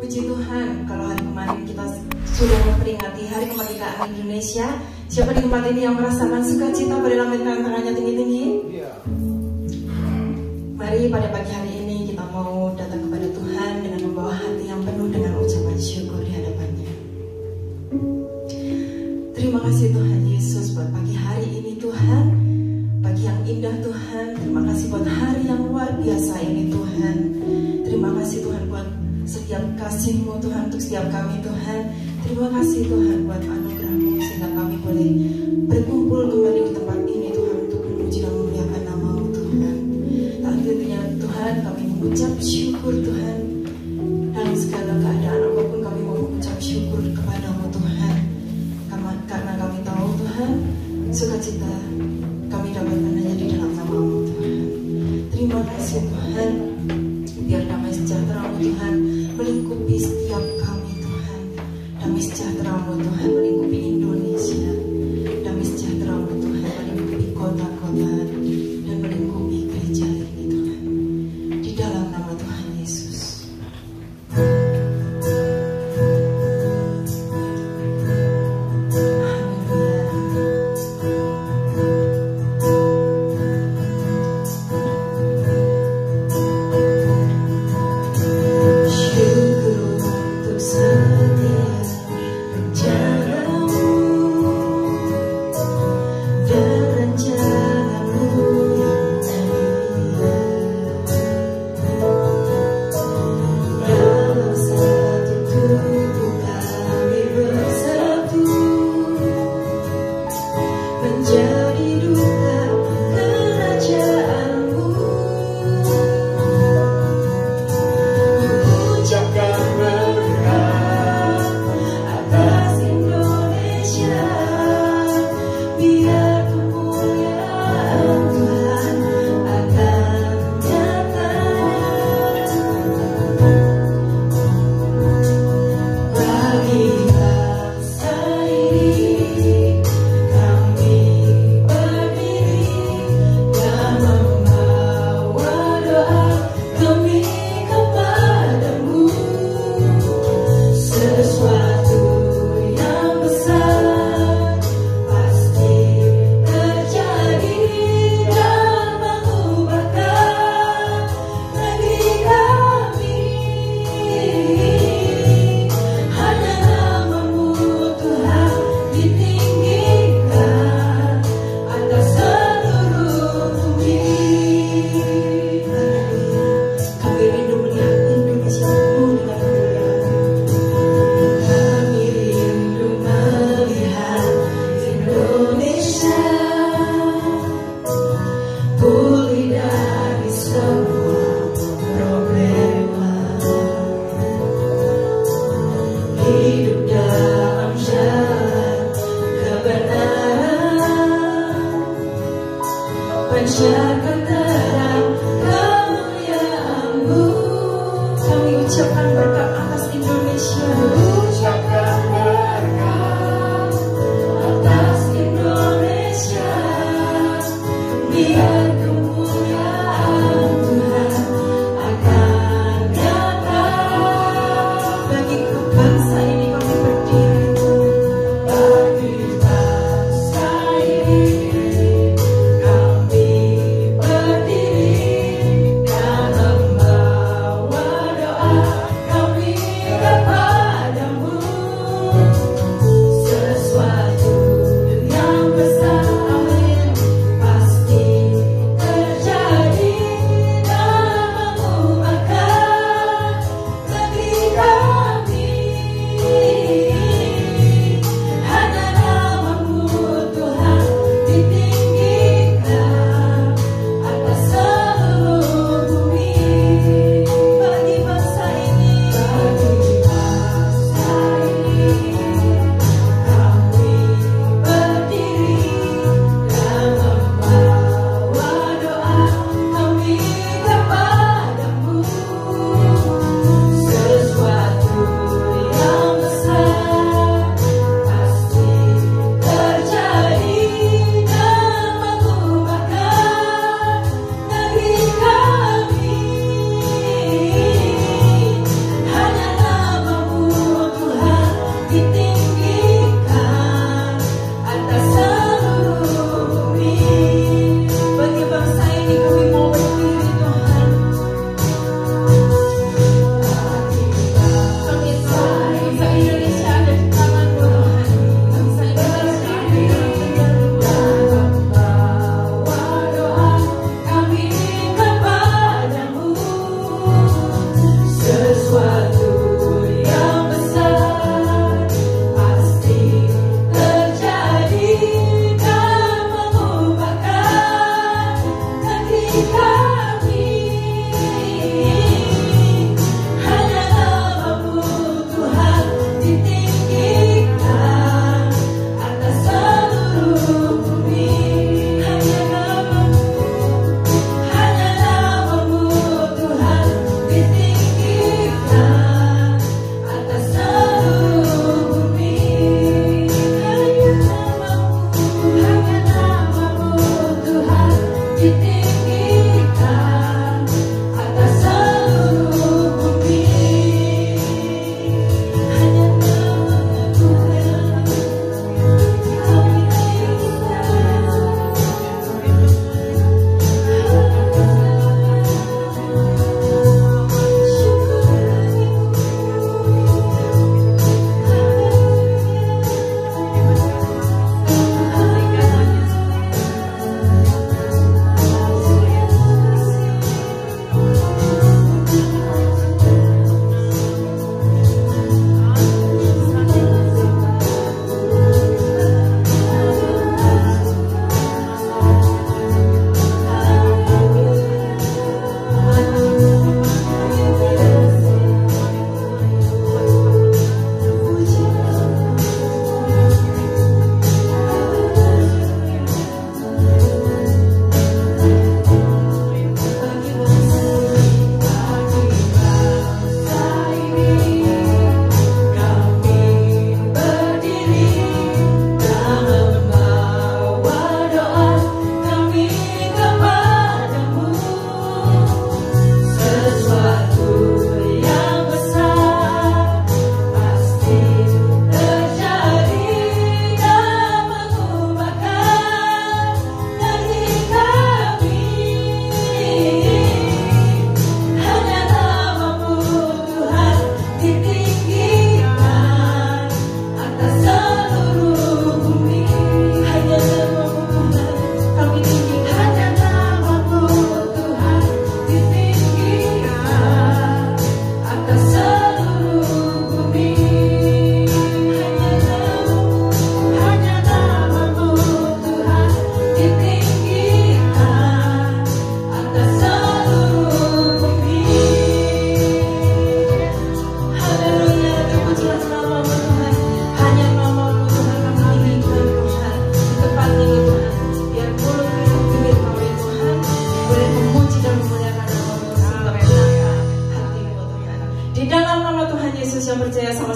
Puji Tuhan, kalau hari kemarin kita sudah memperingati Hari Kemerdekaan Indonesia. Siapa di tempat ini yang merasakan sukacita pada lambaikan tangannya tinggi-tinggi? Mari pada pagi hari ini kita mau datang kepada Tuhan dengan membawa hati yang penuh dengan ucapan syukur di hadapannya. Terima kasih Tuhan Yesus buat pagi hari ini Tuhan. Pagi yang indah Tuhan. Terima kasih buat hari yang luar biasa ini Tuhan. Terima kasih Tuhan buat setiap kasih-Mu Tuhan untuk setiap kami Tuhan. Terima kasih Tuhan buat anugerah-Mu sehingga kami boleh berkumpul kembali di tempat ini Tuhan untuk memuji dan memuliakan nama-Mu Tuhan. Dan tentunya Tuhan kami mengucap syukur Tuhan. Dalam segala keadaan apapun kami mau mengucap syukur kepada-Mu Tuhan. Karena kami tahu Tuhan sukacita kami dapatkan hanya di dalam nama-Mu Tuhan. Terima kasih Tuhan. Biar damai sejahtera-Mu Tuhan melingkupi setiap kami Tuhan. Damai sejahtera-Mu Tuhan melingkupi Indonesia. Damai sejahtera-Mu Tuhan melingkupi kota-kota dan melingkupi gereja ini Tuhan. Di dalam nama Tuhan Yesus.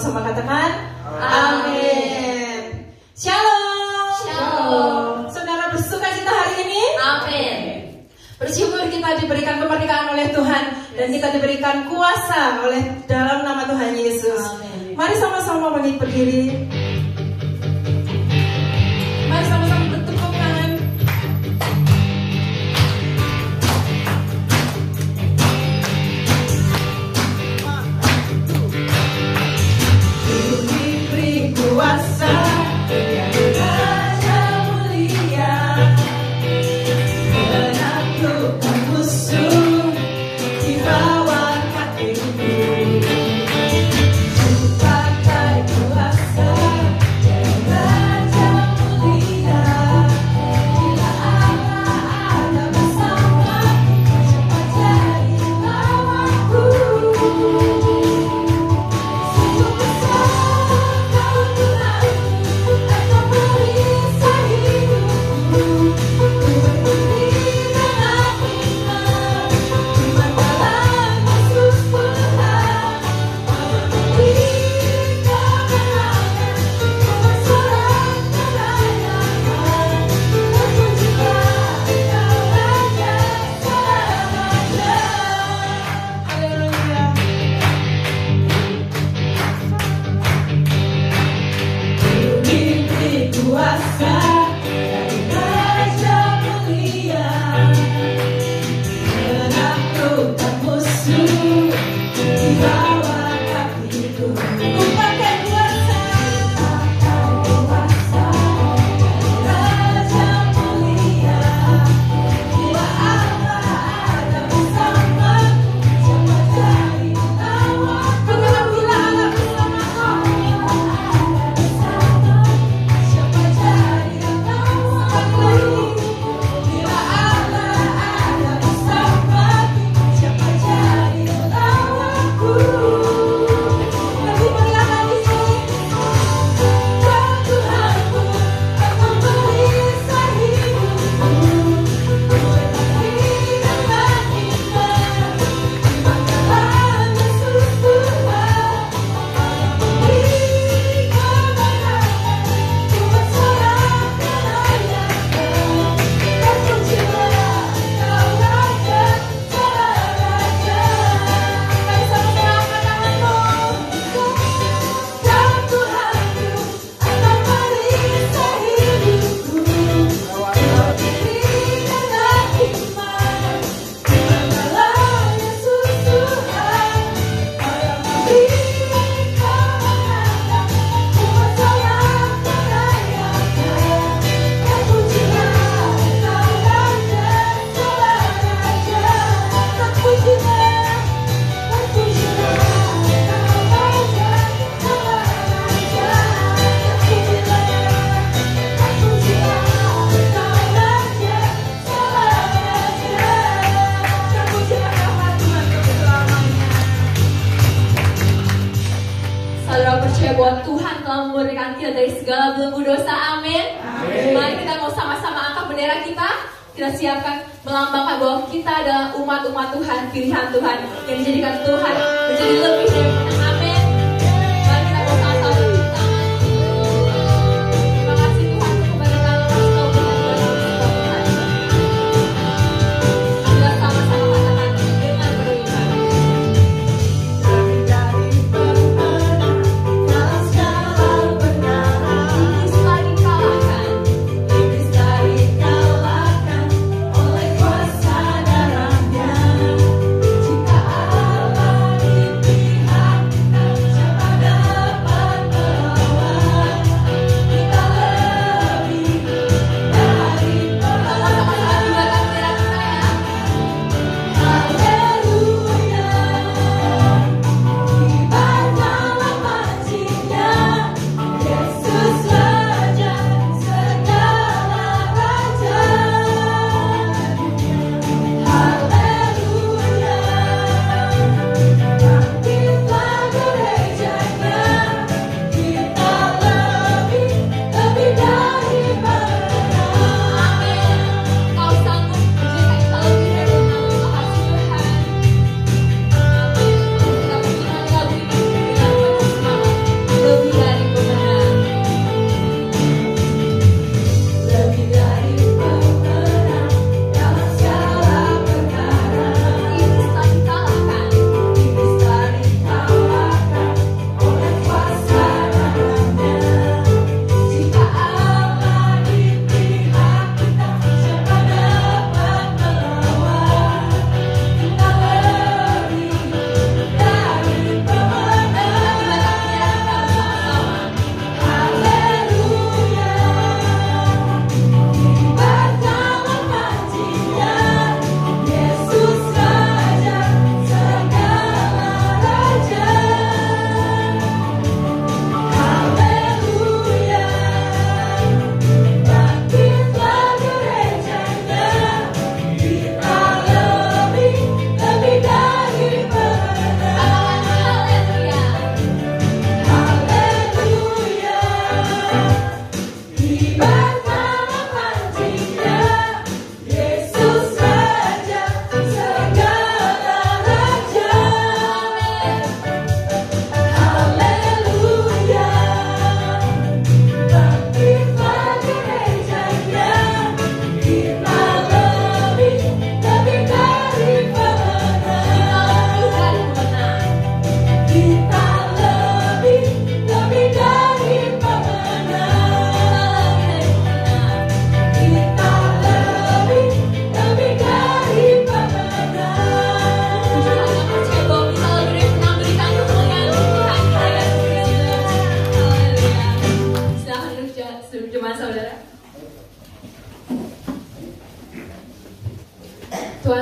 sama-sama katakan amin. Shalom. Shalom. Saudara bersuka cita hari ini? Amin. Bersyukur kita diberikan kemerdekaan oleh Tuhan dan kita diberikan kuasa oleh dalam nama Tuhan Yesus. Amin. Mari sama-sama berdiri. Mari sama-sama bertepuk tangan. Diberi kuasa yang raja mulia, menaklukkan musuh di bawah kakiku. Pakai kuasa yang raja mulia, bila Allah ada bersama, siapa jadi lawanku? Sungguh besar kau Tuhan, Engkau perisai hidupku. Ku berdiri dengan iman, iman dalam Yesus Tuhan. Kau memberi kemenangan, kau bersorak merayakan. Terpujilah Engkau Raja Raja. Haleluya. Diberi kuasa dari Raja mulia, menaklukkan musuh di bawah kakiku. Ku pakai kuasa dari Raja mulia, bila Allah ada bersamaku, siapa jadi lawanku? Katakan bila Allah bersamaku, siapa jadi lawanku? Bila Allah ada bersamaku, siapa jadi lawanku? Lebih meriah lagi sih. Dan Tuhanku akan merisai hidupku. Ku berdiri dengan iman, iman dalam Yesus Tuhan. Memberi kemenangan, ku bersorak merayakan. Terpujilah Engkau Raja Raja. Mari sama-sama angkat tanganmu. Dan Tuhanku akan merisai hidupku. Ku berdiri dengan iman, iman dalam Yesus Tuhan. Kau yang memberi kemenangan, ku bersorak merayakan. Terpujilah Engkau Raja Raja. Terpujilah, terpujilah Engkau Raja Raja. Terpujilah, terpujilah Engkau Raja Raja. Terpujilah nama Tuhan untuk selamanya. Saudara percaya bahwa Tuhan telah memurnikan kita dari segala belenggu dosa. Amin. Mari kita mau sama-sama angkat bendera kita. Kita siapkan melambangkan bahwa kita adalah umat-umat Tuhan, pilihan Tuhan yang dijadikan Tuhan menjadi lebih dari mana. Amin. Mari kita mau sama-sama bertepuk tangan. Terima kasih Tuhan untuk keberkatan Engkau berikan kepada Tuhan. Kita sama-sama katakan dengan beriman. Dari pemenang dalam segala perkara, Iblis telah dikalahkan. iblis telah dikalahkan oleh kuasa darahnya. Jika Allah di pihakku,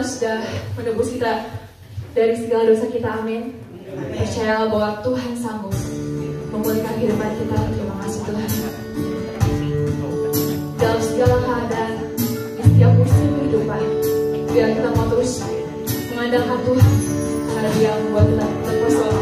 sudah menebus kita dari segala dosa kita, amin. Percayalah bahwa Tuhan sanggup memulihkan kehidupan kita. Terima kasih Tuhan. Dalam segala keadaan, di setiap musim kehidupan, biar kita mau terus mengandalkan Tuhan, karena Dia membuat kita terpesona.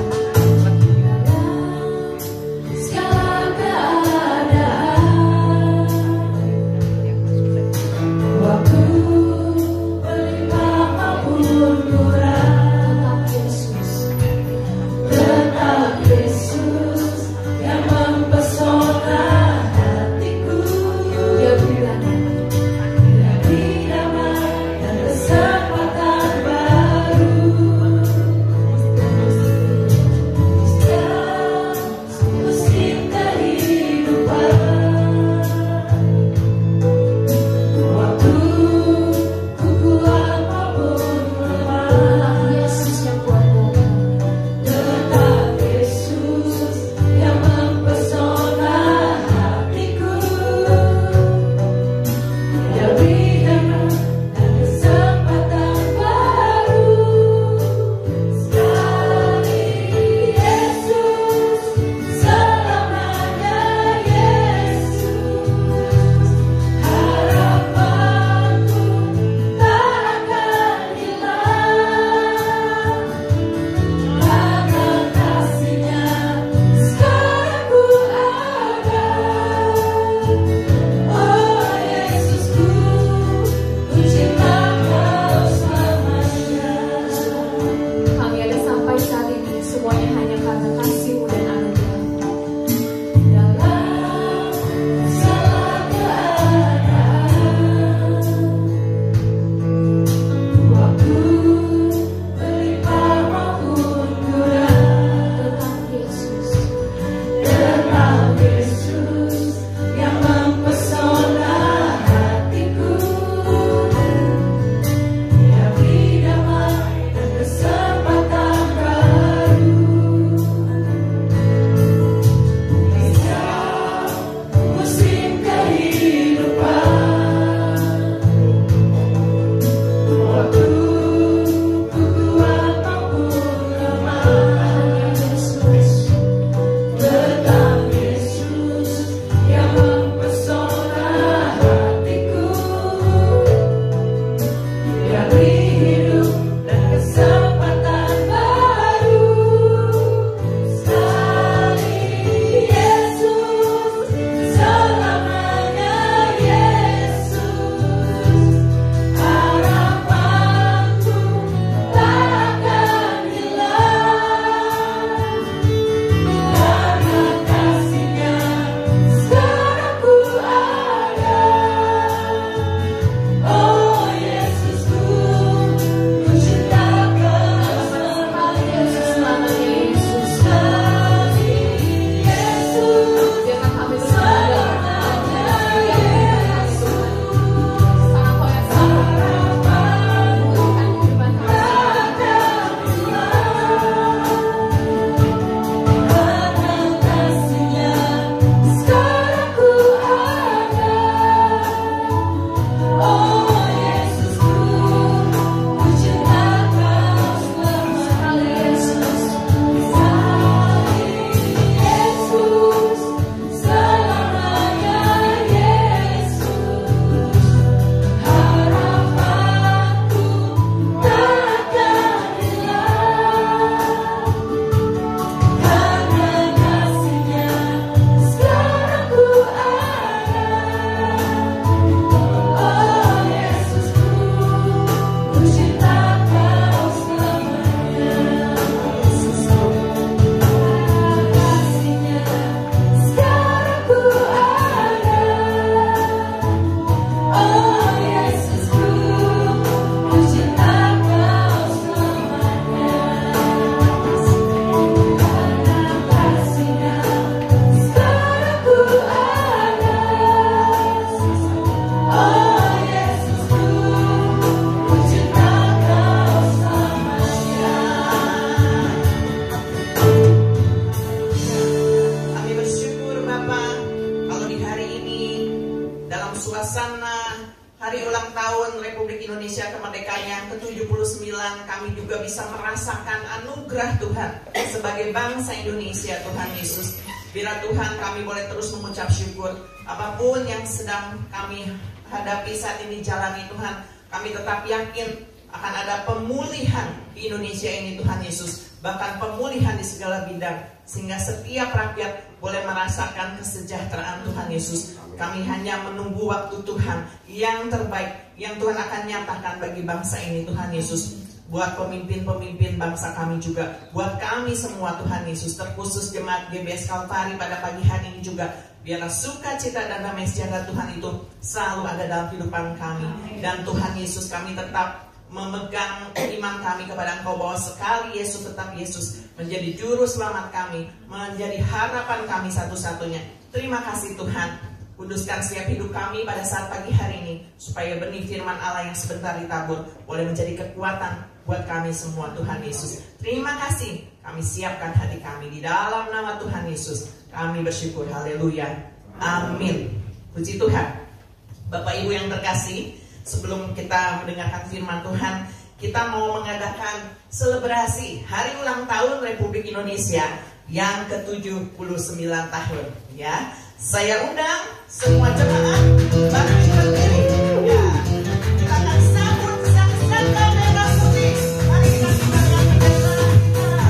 hari ulang tahun Republik Indonesia kemerdekaan yang ke-79, kami juga bisa merasakan anugerah Tuhan sebagai bangsa Indonesia, Tuhan Yesus. Bila Tuhan kami boleh terus mengucap syukur, apapun yang sedang kami hadapi saat ini jalani Tuhan, kami tetap yakin akan ada pemulihan di Indonesia ini, Tuhan Yesus. Bahkan pemulihan di segala bidang, sehingga setiap rakyat boleh merasakan kesejahteraan, Tuhan Yesus. Kami hanya menunggu waktu Tuhan yang terbaik, yang Tuhan akan nyatakan bagi bangsa ini, Tuhan Yesus. Buat pemimpin-pemimpin bangsa kami juga, buat kami semua, Tuhan Yesus, terkhusus jemaat GBS Kalvari pada pagi hari ini juga, biarlah sukacita dan damai sejahtera Tuhan itu selalu ada dalam kehidupan kami. Dan Tuhan Yesus, kami tetap memegang iman kami kepada Engkau, bahwa sekali Yesus tetap Yesus menjadi juru selamat kami, menjadi harapan kami satu-satunya. Terima kasih Tuhan. Kuduskan setiap hidup kami pada saat pagi hari ini, supaya benih firman Allah yang sebentar ditabur boleh menjadi kekuatan buat kami semua, Tuhan Yesus. Terima kasih. Kami siapkan hati kami di dalam nama Tuhan Yesus. Kami bersyukur. Haleluya. Amin. Puji Tuhan. Bapak Ibu yang terkasih, sebelum kita mendengarkan firman Tuhan, kita mau mengadakan selebrasi Hari Ulang Tahun Republik Indonesia yang ke-79 tahun. Ya, saya undang semua jemaat bagi berdiri. Ya, kita akan sambut sang saka merah putih. Mari kita tinggalkan bendera kita.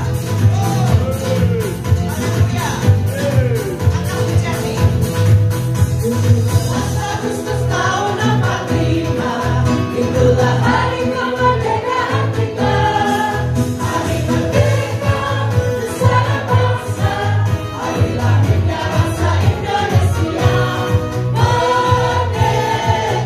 Haleluya. Akan menjadi Agustus tahun 45. Itulah hari kemerdekaan kita. Hari merdeka bersama bangsa. Hari lahirnya bangsa Indonesia. Merdeka.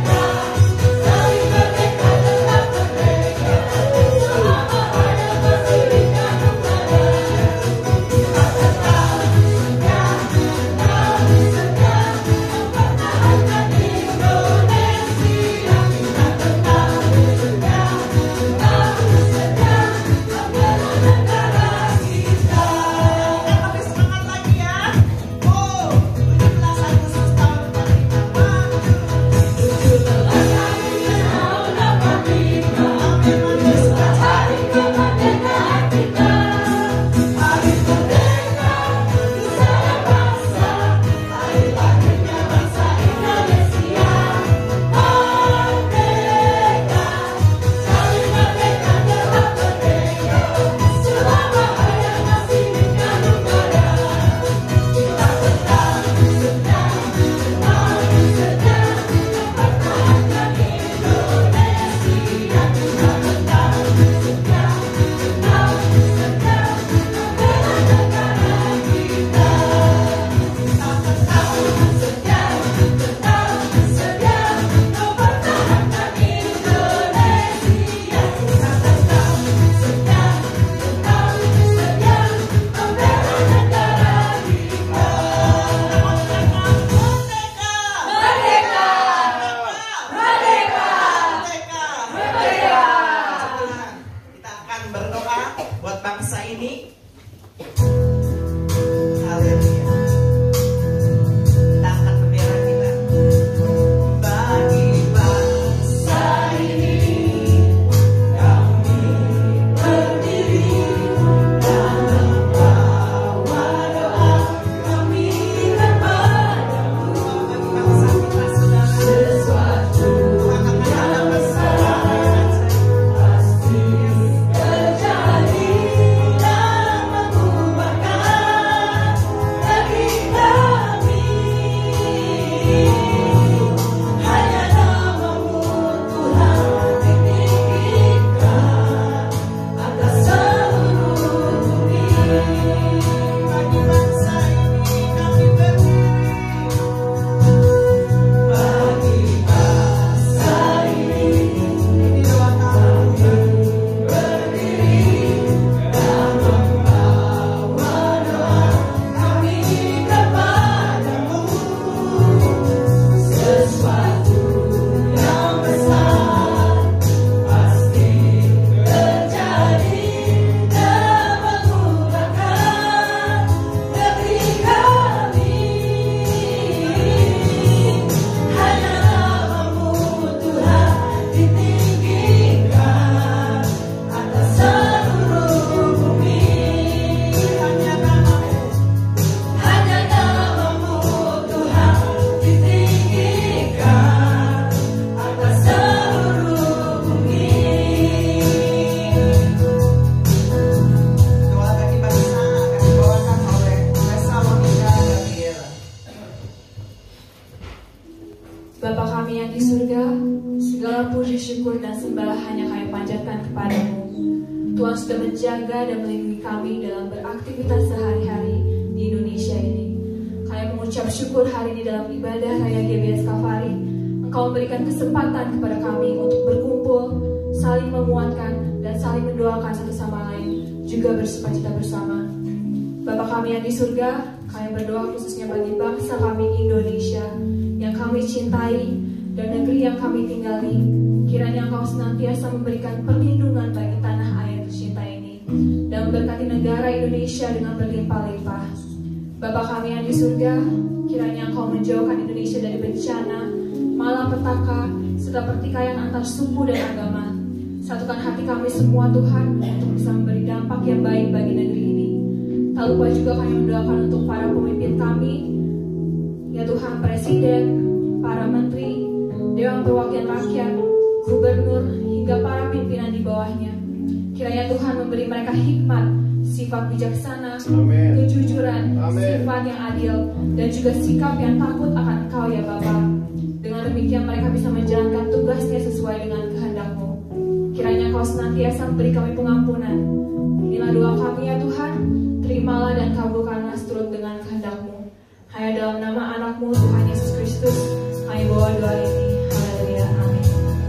kami yang di surga, segala puji syukur dan sembah hanya kami panjatkan kepadamu. Tuhan sudah menjaga dan melindungi kami dalam beraktivitas sehari-hari di Indonesia ini. Kami mengucap syukur hari ini dalam ibadah Raya GBS Kalvari. Engkau memberikan kesempatan kepada kami untuk berkumpul, saling menguatkan dan saling mendoakan satu sama lain, juga bersukacita bersama. Bapa kami yang di surga, kami berdoa khususnya bagi bangsa kami Indonesia yang kami cintai dan negeri yang kami tinggali. Kiranya Engkau senantiasa memberikan perlindungan bagi tanah air tercinta ini dan memberkati negara Indonesia dengan berlimpah-limpah. Bapa kami yang di surga, kiranya Engkau menjauhkan Indonesia dari bencana, malapetaka, serta pertikaian antar suku dan agama. Satukan hati kami semua Tuhan untuk bisa memberi dampak yang baik bagi negeri ini. Tak lupa juga kami mendoakan untuk para pemimpin kami, ya Tuhan, Presiden, para Menteri, Dewan Perwakilan Rakyat, Gubernur, hingga para pimpinan di bawahnya. Kiranya Tuhan memberi mereka hikmat, sifat bijaksana, kejujuran, sifat yang adil, dan juga sikap yang takut akan Engkau ya Bapa. Dengan demikian mereka bisa menjalankan tugasnya sesuai dengan kehendak-Mu. Kiranya Kau senantiasa memberi kami pengampunan. Inilah doa kami ya Tuhan, terimalah dan kabulkanlah seturut dengan kehendak-Mu. Hanya dalam nama anak-Mu Tuhan Yesus Kristus, kami bawa doa ini. Haleluya, amin.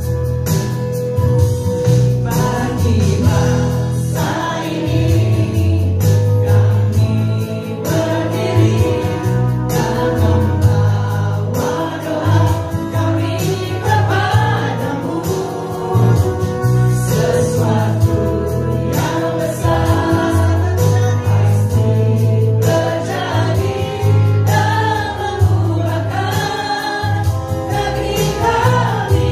Bagi bangsa ini kami berdiri dan membawa doa kami kepadamu. Sesuatu yang besar pasti terjadi dan mengubahkan negeri kami.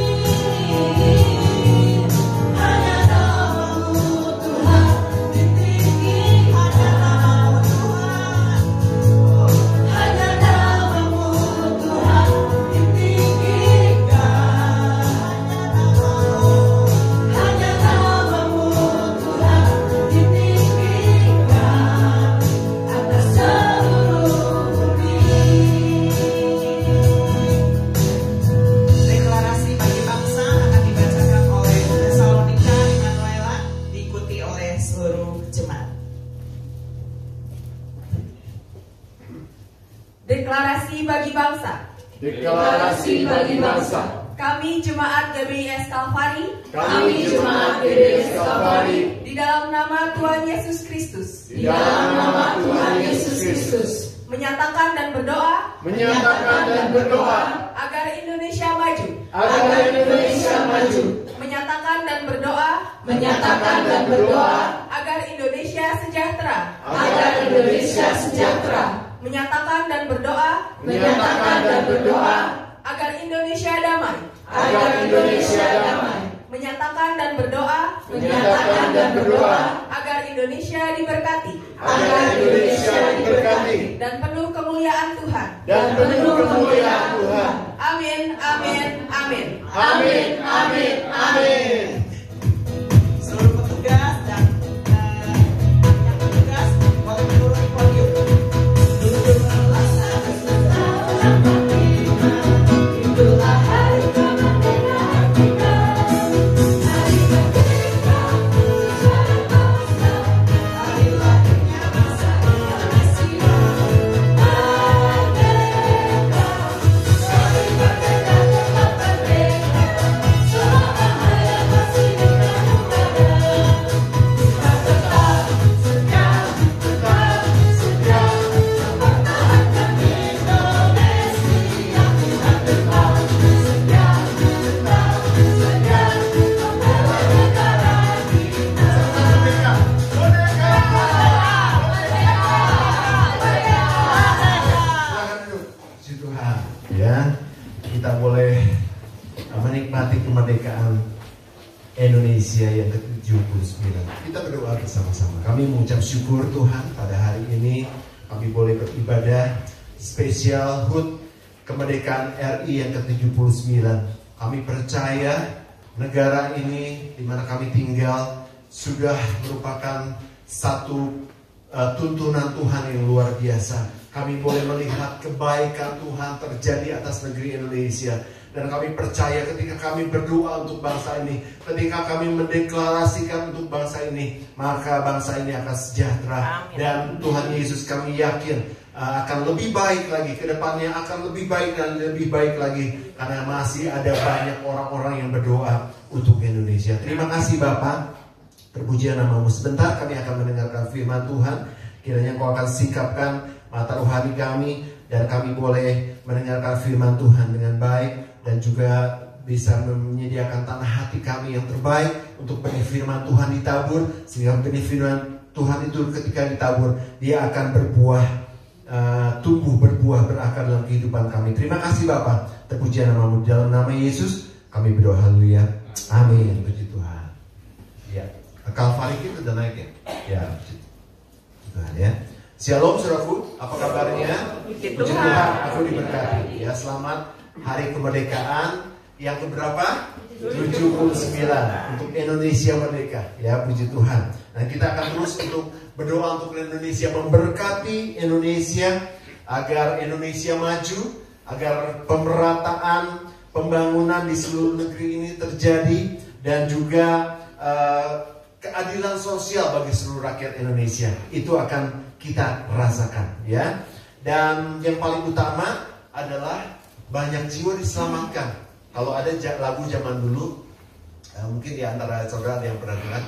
Hanya nama-Mu Tuhan ditinggi, hanya nama Tuhan, hanya nama-Mu Tuhan ditinggikan, hanya nama-Mu Tuhan ditinggikan atas seluruh bumi. Deklarasi bagi bangsa akan dibacakan oleh Tesalonika Immanuela, diikuti oleh seluruh jemaat. Deklarasi bagi bangsa. Deklarasi bagi bangsa. Kami Jemaat GBS Kalvari, Kami Jemaat GBS Kalvari, di dalam nama Tuhan Yesus Kristus, di dalam nama Tuhan Yesus Kristus, menyatakan dan berdoa menyatakan dan berdoa agar Indonesia maju, agar Indonesia maju, menyatakan dan berdoa menyatakan dan berdoa agar Indonesia sejahtera, agar Indonesia sejahtera, menyatakan dan berdoa menyatakan dan berdoa agar Indonesia damai, agar Indonesia damai, menyatakan dan berdoa menyatakan dan berdoa agar Indonesia diberkati agar Indonesia diberkati dan penuh kemuliaan Tuhan. dan penuh kemuliaan Tuhan. Amin, amin, amin. Amin, amin, amin. Seluruh petugas dan yang petugas boleh menuruni podium. Itulah hari kemerdekaan kita, hari merdeka secara bangsa, hari lahirnya bangsa Indonesia. Merdeka, kami merdeka tetap merdeka, selama hayat masih di pramugara. Kita tetap setia, mempertahankan Indonesia. Kita tetap setia, membela negara kita. Silakan duduk. Puji Tuhan. Ya, kita boleh menikmati kemerdekaan Indonesia yang ke-79. Kita berdoa bersama-sama. Kami mengucap syukur Tuhan pada hari ini kami boleh beribadah spesial HUT kemerdekaan RI yang ke-79. Kami percaya negara ini di mana kami tinggal sudah merupakan satu tuntunan Tuhan yang luar biasa. Kami boleh melihat kebaikan Tuhan terjadi atas negeri Indonesia. Dan kami percaya ketika kami berdoa untuk bangsa ini, ketika kami mendeklarasikan untuk bangsa ini, maka bangsa ini akan sejahtera. Dan Tuhan Yesus, kami yakin akan lebih baik lagi, ke depannya akan lebih baik dan lebih baik lagi, karena masih ada banyak orang-orang yang berdoa untuk Indonesia. Terima kasih Bapak, terpujian namamu. Sebentar kami akan mendengarkan firman Tuhan. Kiranya Engkau akan singkapkan mata rohani kami, dan kami boleh mendengarkan firman Tuhan dengan baik, dan juga bisa menyediakan tanah hati kami yang terbaik untuk benih firman Tuhan ditabur, sehingga benih firman Tuhan itu ketika ditabur, dia akan berbuah, tumbuh, berbuah, berakar dalam kehidupan kami. Terima kasih Bapak, terpujian namamu. Dalam nama Yesus kami berdoa, haleluya, amin. Puji Tuhan. Ya, Kalvari kita udah naik ya. Ya, puji Tuhan ya. Shalom saudaraku, apa kabarnya? Puji Tuhan, aku diberkati. Ya, selamat hari kemerdekaan yang keberapa? 79 untuk Indonesia merdeka. Ya, puji Tuhan. Nah, kita akan terus untuk berdoa untuk Indonesia, memberkati Indonesia agar Indonesia maju, agar pemerataan pembangunan di seluruh negeri ini terjadi, dan juga keadilan sosial bagi seluruh rakyat Indonesia. Itu akan kita rasakan, ya. Dan yang paling utama adalah banyak jiwa diselamatkan. Kalau ada lagu zaman dulu, mungkin di antara saudara ada yang pernah dengar,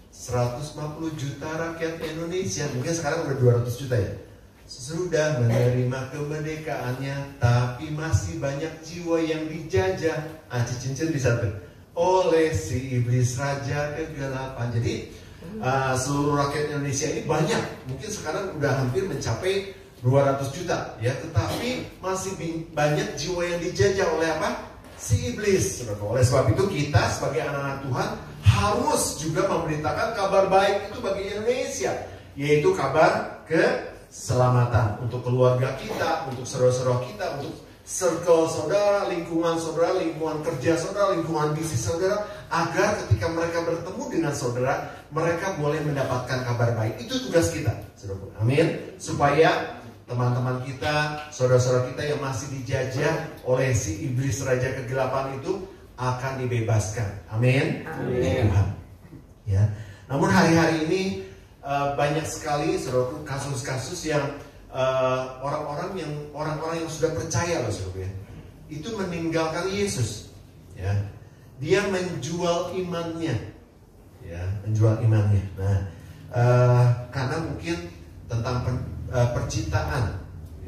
150 juta rakyat Indonesia, mungkin sekarang udah 200 juta ya, sudah menerima kemerdekaannya, tapi masih banyak jiwa yang dijajah, cincin bisa tuh, oleh si iblis raja kegelapan. Jadi seluruh rakyat Indonesia ini banyak, mungkin sekarang udah hampir mencapai 200 juta ya, tetapi masih banyak jiwa yang dijajah oleh apa? Si iblis. Oleh sebab itu kita sebagai anak-anak Tuhan harus juga memberitakan kabar baik itu bagi Indonesia, yaitu kabar keselamatan untuk keluarga kita, untuk saudara-saudara kita, untuk circle saudara, lingkungan kerja saudara, lingkungan bisnis saudara, agar ketika mereka bertemu dengan saudara, mereka boleh mendapatkan kabar baik. Itu tugas kita, saudara. Amin. Supaya teman-teman kita, saudara-saudara kita yang masih dijajah oleh si iblis raja kegelapan itu akan dibebaskan. Amin. Amin. Tuhan. Ya. Namun hari-hari ini banyak sekali saudara kasus-kasus yang orang-orang yang sudah percaya loh saudara, itu meninggalkan Yesus. Ya. Dia menjual imannya. Ya, menjual imannya. Nah, karena mungkin tentang percintaan,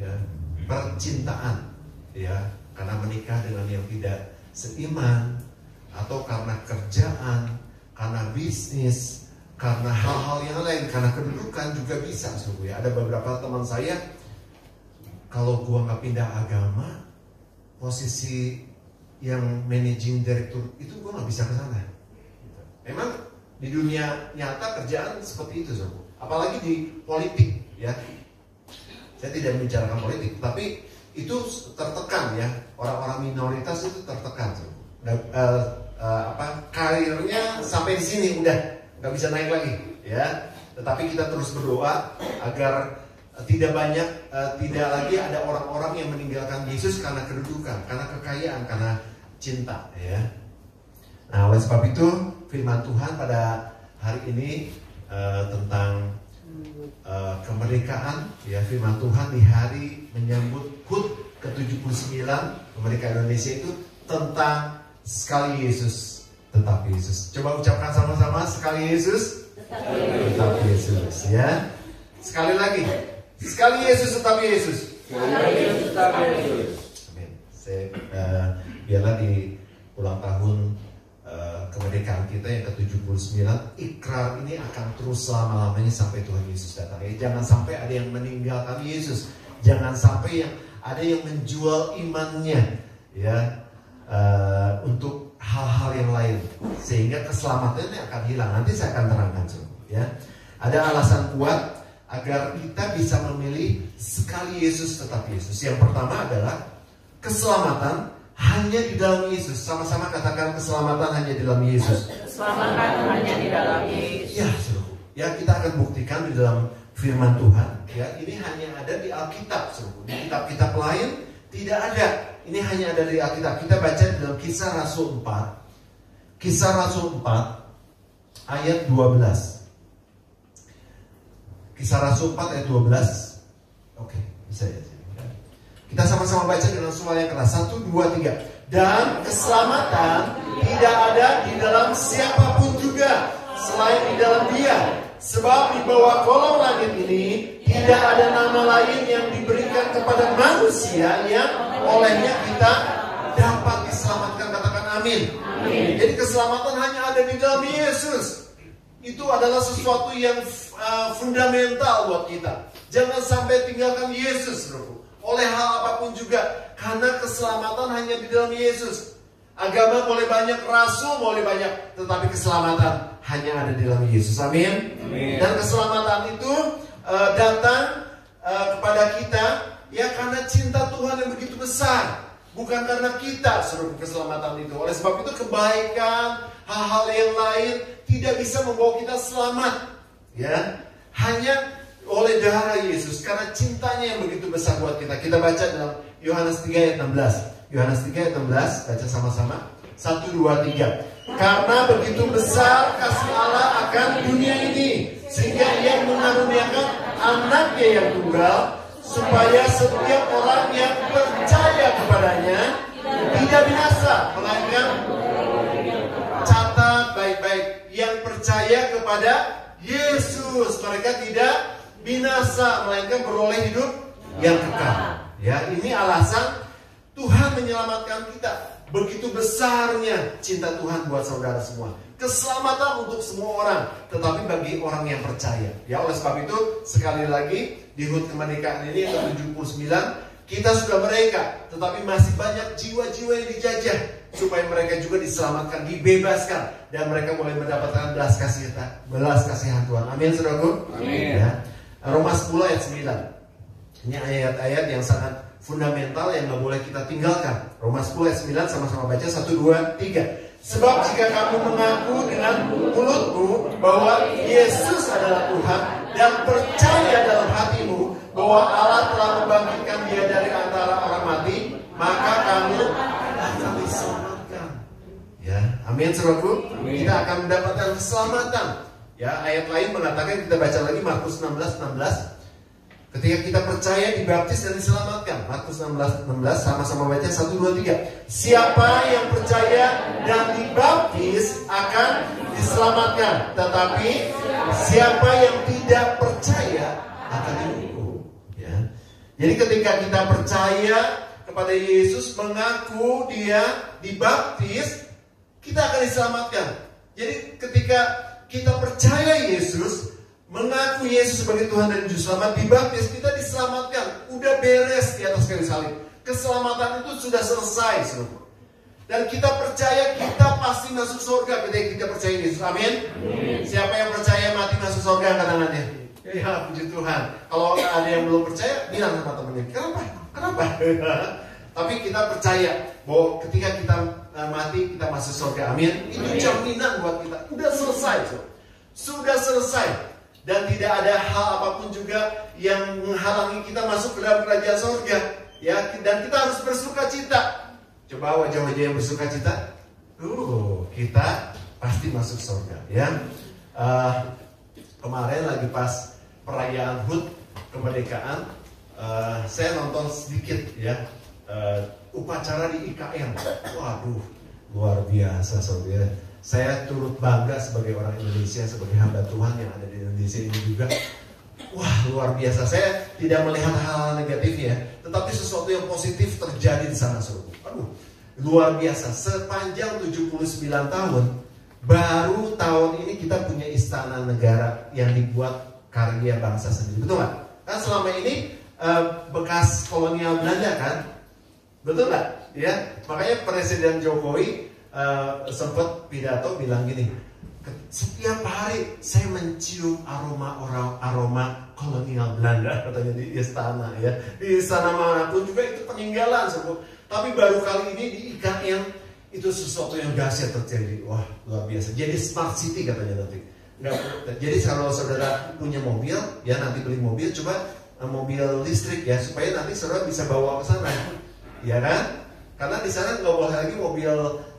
ya, karena menikah dengan yang tidak seiman, atau karena kerjaan, karena bisnis, karena hal-hal yang lain, karena kedudukan juga bisa. Ada beberapa teman saya, kalau gua nggak pindah agama, posisi yang managing director itu gua nggak bisa ke sana. Memang di dunia nyata kerjaan seperti itu, apalagi di politik, ya. Saya tidak membicarakan politik, tapi itu tertekan ya, orang-orang minoritas itu tertekan. Karirnya sampai di sini udah nggak bisa naik lagi, ya. Tetapi kita terus berdoa agar tidak lagi ada orang-orang yang meninggalkan Yesus karena kedudukan, karena kekayaan, karena cinta, ya. Nah, oleh sebab itu firman Tuhan pada hari ini tentang kemerdekaan, ya, firman Tuhan di hari menyambut HUT ke-79 kemerdekaan Indonesia itu tentang sekali Yesus, tetap Yesus. Coba ucapkan sama-sama, sekali Yesus, tetap Yesus, ya. Sekali lagi, sekali Yesus, tetap Yesus. Amin. Biarlah di ulang tahun kemerdekaan kita yang ke-79, ikrar ini akan terus selama-lamanya sampai Tuhan Yesus datang. Jangan sampai ada yang meninggalkan Yesus, jangan sampai ada yang menjual imannya, ya, untuk hal-hal yang lain, sehingga keselamatannya akan hilang. Nanti saya akan terangkan, ya. Ada alasan kuat agar kita bisa memilih sekali Yesus, tetap Yesus. Yang pertama adalah keselamatan hanya di dalam Yesus. Sama-sama katakan, keselamatan hanya di dalam Yesus. Keselamatan hanya di dalam Yesus. Ya, ya, kita akan buktikan di dalam firman Tuhan. Ya, ini hanya ada di Alkitab. Di kitab-kitab lain tidak ada. ini hanya ada di Alkitab. Kita baca dalam Kisah Rasul 4. Kisah Rasul 4 ayat 12. Kisah Rasul 4 ayat 12. Oke, bisa ya. Kita sama-sama baca dengan suara yang keras. 1, 2, 3. Dan keselamatan tidak ada di dalam siapapun juga selain di dalam Dia. Sebab di bawah kolong langit ini tidak ada nama lain yang diberikan kepada manusia yang olehnya kita dapat diselamatkan. Katakan amin. Jadi keselamatan hanya ada di dalam Yesus. Itu adalah sesuatu yang fundamental buat kita. Jangan sampai tinggalkan Yesus, bro. Oleh hal apapun juga, karena keselamatan hanya di dalam Yesus. Agama boleh banyak, rasul boleh banyak, tetapi keselamatan hanya ada di dalam Yesus. Amin. Dan keselamatan itu datang kepada kita ya karena cinta Tuhan yang begitu besar, bukan karena kita seluruh keselamatan itu. Oleh sebab itu kebaikan, hal-hal yang lain tidak bisa membawa kita selamat. Ya, hanya oleh darah Yesus, karena cintanya yang begitu besar buat kita. Kita baca dalam Yohanes 3 ayat 16. Yohanes 3 ayat 16, baca sama-sama. 1, 2, 3. Karena begitu besar kasih Allah akan dunia ini, sehingga Ia mengaruniakan anaknya yang tunggal, supaya setiap orang yang percaya kepadanya tidak binasa, melainkan, catat baik-baik, yang percaya kepada Yesus, mereka tidak binasa, melainkan beroleh hidup yang kekal. Ya, ini alasan Tuhan menyelamatkan kita. Begitu besarnya cinta Tuhan buat saudara semua. Keselamatan untuk semua orang, tetapi bagi orang yang percaya. Ya, oleh sebab itu sekali lagi di HUT kemerdekaan ini yang ke-79, kita sudah merdeka, tetapi masih banyak jiwa-jiwa yang dijajah, supaya mereka juga diselamatkan, dibebaskan, dan mereka boleh mendapatkan belas kasihan Tuhan. Amin, saudaraku. Amin. Ya. Roma 10 ayat 9. Ini ayat-ayat yang sangat fundamental yang gak boleh kita tinggalkan. Roma 10 ayat 9, sama-sama baca. 1, 2, 3. Sebab jika kamu mengaku dengan mulutmu bahwa Yesus adalah Tuhan, dan percaya dalam hatimu bahwa Allah telah membangkitkan Dia dari antara orang mati, maka kamu akan diselamatkan. Ya, amin, saudaraku. Kita akan mendapatkan keselamatan. Ya, ayat lain mengatakan, kita baca lagi Markus 16. Ketika kita percaya, dibaptis dan diselamatkan. Markus 16, sama-sama baca. 1, 2, 3. Siapa yang percaya dan dibaptis akan diselamatkan, tetapi siapa yang tidak percaya akan dihukum. Ya. Jadi ketika kita percaya kepada Yesus, mengaku Dia, dibaptis, kita akan diselamatkan. Jadi ketika kita percaya Yesus, mengaku Yesus sebagai Tuhan dan Juru Selamat, dibaptis, kita diselamatkan. Udah beres di atas kayu salib. Keselamatan itu sudah selesai, saudara. Dan kita percaya kita pasti masuk surga ketika kita percaya Yesus. Amin. Siapa yang percaya mati masuk surga, angkat tangannya. Ya, puji Tuhan. Kalau ada yang belum percaya, bilang sama temannya, kenapa? Tapi kita percaya bahwa ketika kita mati, kita masuk surga. Amin. Itu jaminan buat kita. Udah selesai, saudara. Sudah selesai. Dan tidak ada hal apapun juga yang menghalangi kita masuk ke dalam kerajaan surga. Ya, dan kita harus bersuka cita. Coba wajah-wajah yang bersuka cita. Kita pasti masuk surga. Ya, kemarin lagi pas perayaan HUT kemerdekaan, saya nonton sedikit ya upacara di IKN. Waduh, luar biasa, saudara. Saya turut bangga sebagai orang Indonesia, sebagai hamba Tuhan yang ada di Indonesia ini juga. Wah, luar biasa. Saya tidak melihat hal-hal negatif ya, tetapi sesuatu yang positif terjadi di sana, saudara. Aduh, luar biasa. Sepanjang 79 tahun, baru tahun ini kita punya istana negara yang dibuat karya bangsa sendiri. Betul nggak? Kan selama ini bekas kolonial Belanda kan? Betul nggak? Ya, makanya Presiden Jokowi sempat pidato bilang gini, setiap hari saya mencium aroma kolonial Belanda, katanya di istana ya. Di istana manapun juga itu peninggalan, tapi baru kali ini di IKN itu sesuatu yang dahsyat terjadi. Wah, luar biasa. Jadi smart city katanya nanti. Jadi kalau saudara punya mobil ya, nanti beli mobil, coba mobil listrik ya, supaya nanti saudara bisa bawa ke sana. Ya kan? Karena di sana nggak boleh lagi mobil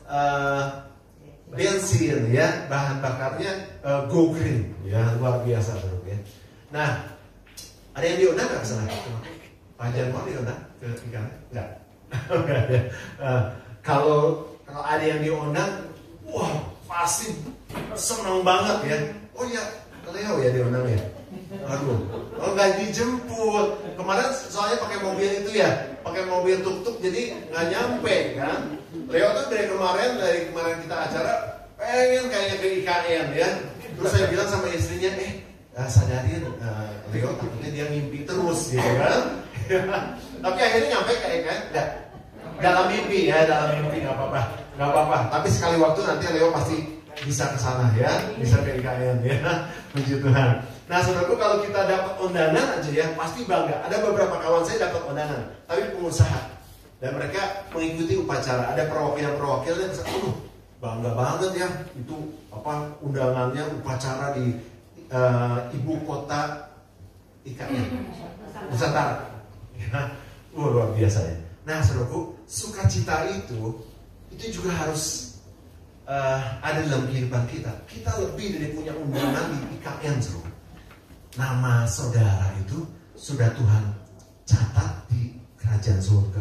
bensin ya, bahan bakarnya go green ya, luar biasa bro ya. Nah, ada yang diundang nggak ke sana? Pak Janmor diundang ke ikan? Nggak. Ya. Kalau ada yang diundang, wah pasti senang banget ya. Oh ya, Leo ya diundang ya. Aduh, nggak dijemput. Kemarin soalnya pakai mobil itu ya, pakai mobil tuk-tuk jadi nggak nyampe kan. Leo tuh dari kemarin kita acara pengen kayaknya ke IKN ya. Terus saya bilang sama istrinya, sadarin Leo takutnya dia mimpi terus gitu kan. Tapi akhirnya nyampe ke IKN, enggak. Dalam mimpi ya, dalam mimpi nggak apa-apa. Tapi sekali waktu nanti Leo pasti bisa ke sana ya, bisa ke IKN ya. Puji Tuhan. Nah, saudaraku, kalau kita dapat undangan aja ya, pasti bangga. Ada beberapa kawan saya dapat undangan, tapi pengusaha. Dan mereka mengikuti upacara. Ada perwakilan-perwakilan yang bangga banget ya. Itu undangannya upacara di ibu kota IKN Nusantara. Ya, luar biasa ya. Nah, saudaraku, sukacita itu juga harus ada dalam kehidupan kita. Kita lebih dari punya undangan di IKN, saudara. Nama saudara itu sudah Tuhan catat di kerajaan surga.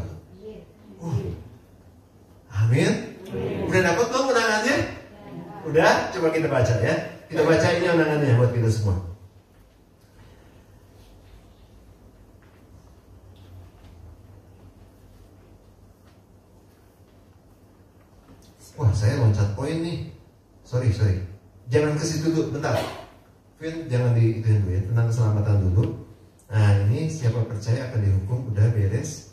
Amin. Udah dapat belum undangannya? Udah? Coba kita baca ya. Kita baca ini undangannya buat kita semua. Wah, saya loncat poin nih. Sorry. Jangan ke situ dulu, bentar. Vin, jangan di itu dulu ya, tentang keselamatan dulu. Nah, ini siapa percaya akan dihukum, udah beres.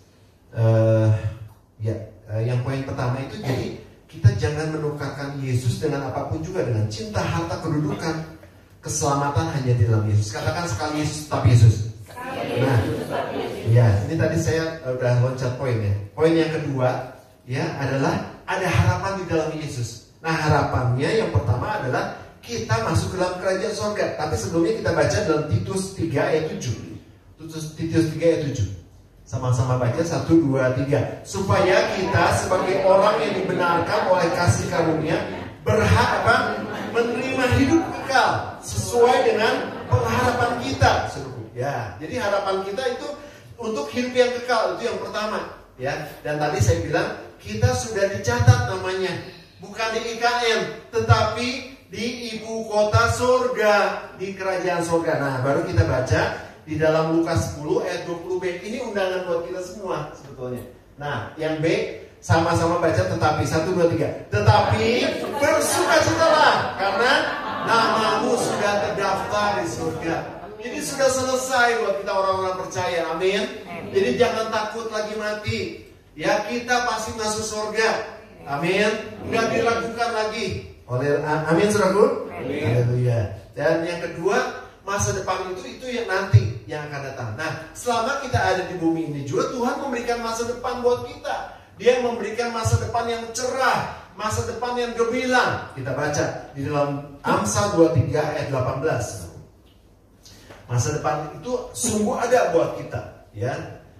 Yang poin pertama itu jadi kita jangan menukarkan Yesus dengan apapun juga, dengan cinta, harta, kedudukan. Keselamatan hanya di dalam Yesus. Katakan sekali Yesus, tetap Yesus. Nah, ya, ini tadi saya udah loncat poin ya. Poin yang kedua ya adalah ada harapan di dalam Yesus. Nah, harapannya yang pertama adalah kita masuk ke dalam kerajaan surga. Tapi sebelumnya kita baca dalam Titus 3 ayat 7. Titus 3 ayat 7. Sama-sama baca 1, 2, 3. Supaya kita sebagai orang yang dibenarkan oleh kasih karunia berhak menerima hidup kekal sesuai dengan pengharapan kita. Ya, jadi harapan kita itu untuk hidup yang kekal, itu yang pertama. Ya, dan tadi saya bilang kita sudah dicatat namanya, bukan di IKN, tetapi di ibu kota surga, di kerajaan surga. Nah, baru kita baca di dalam Lukas 10 ayat 20b. Ini undangan buat kita semua sebetulnya. Nah, yang B sama-sama baca tetapi 1, 2, 3. Tetapi bersukacitalah karena namamu sudah terdaftar di surga. Jadi sudah selesai buat kita orang-orang percaya. Amin. Jadi jangan takut lagi mati. Ya, kita pasti masuk surga. Amin. Enggak diragukan lagi. Amin, saudaraku. Haleluya. Dan yang kedua, masa depan itu yang nanti yang akan datang. Nah, selama kita ada di bumi ini juga Tuhan memberikan masa depan buat kita. Dia memberikan masa depan yang cerah, masa depan yang gemilang. Kita baca di dalam Amsal 23 ayat 18. Masa depan itu sungguh ada buat kita, ya.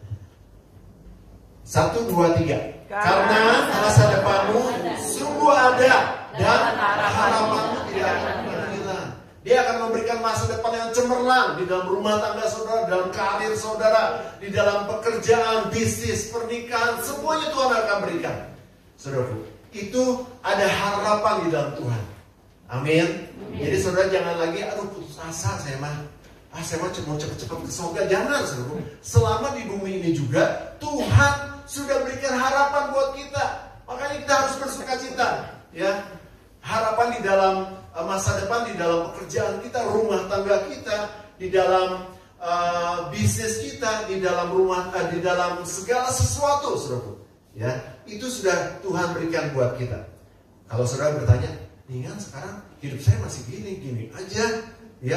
1, 2, 3. Karena masa depanmu sungguh ada dan harapanmu tidak akan hilang. Dia akan memberikan masa depan yang cemerlang di dalam rumah tangga saudara, dalam karir saudara, di dalam pekerjaan, bisnis, pernikahan, semuanya Tuhan akan berikan. Saudaraku, itu ada harapan di dalam Tuhan. Amin. Jadi saudara jangan lagi putus asa, saya mah mau cepat-cepat ke surga. Jangan, saudaraku. Selama di bumi ini juga Tuhan sudah berikan harapan buat kita. Makanya kita harus bersukacita, ya. Harapan di dalam masa depan, di dalam pekerjaan kita, rumah tangga kita, di dalam bisnis kita, di dalam di dalam segala sesuatu, saudaraku. Ya, itu sudah Tuhan berikan buat kita. Kalau saudara bertanya, "Nih kan sekarang hidup saya masih gini aja, ya,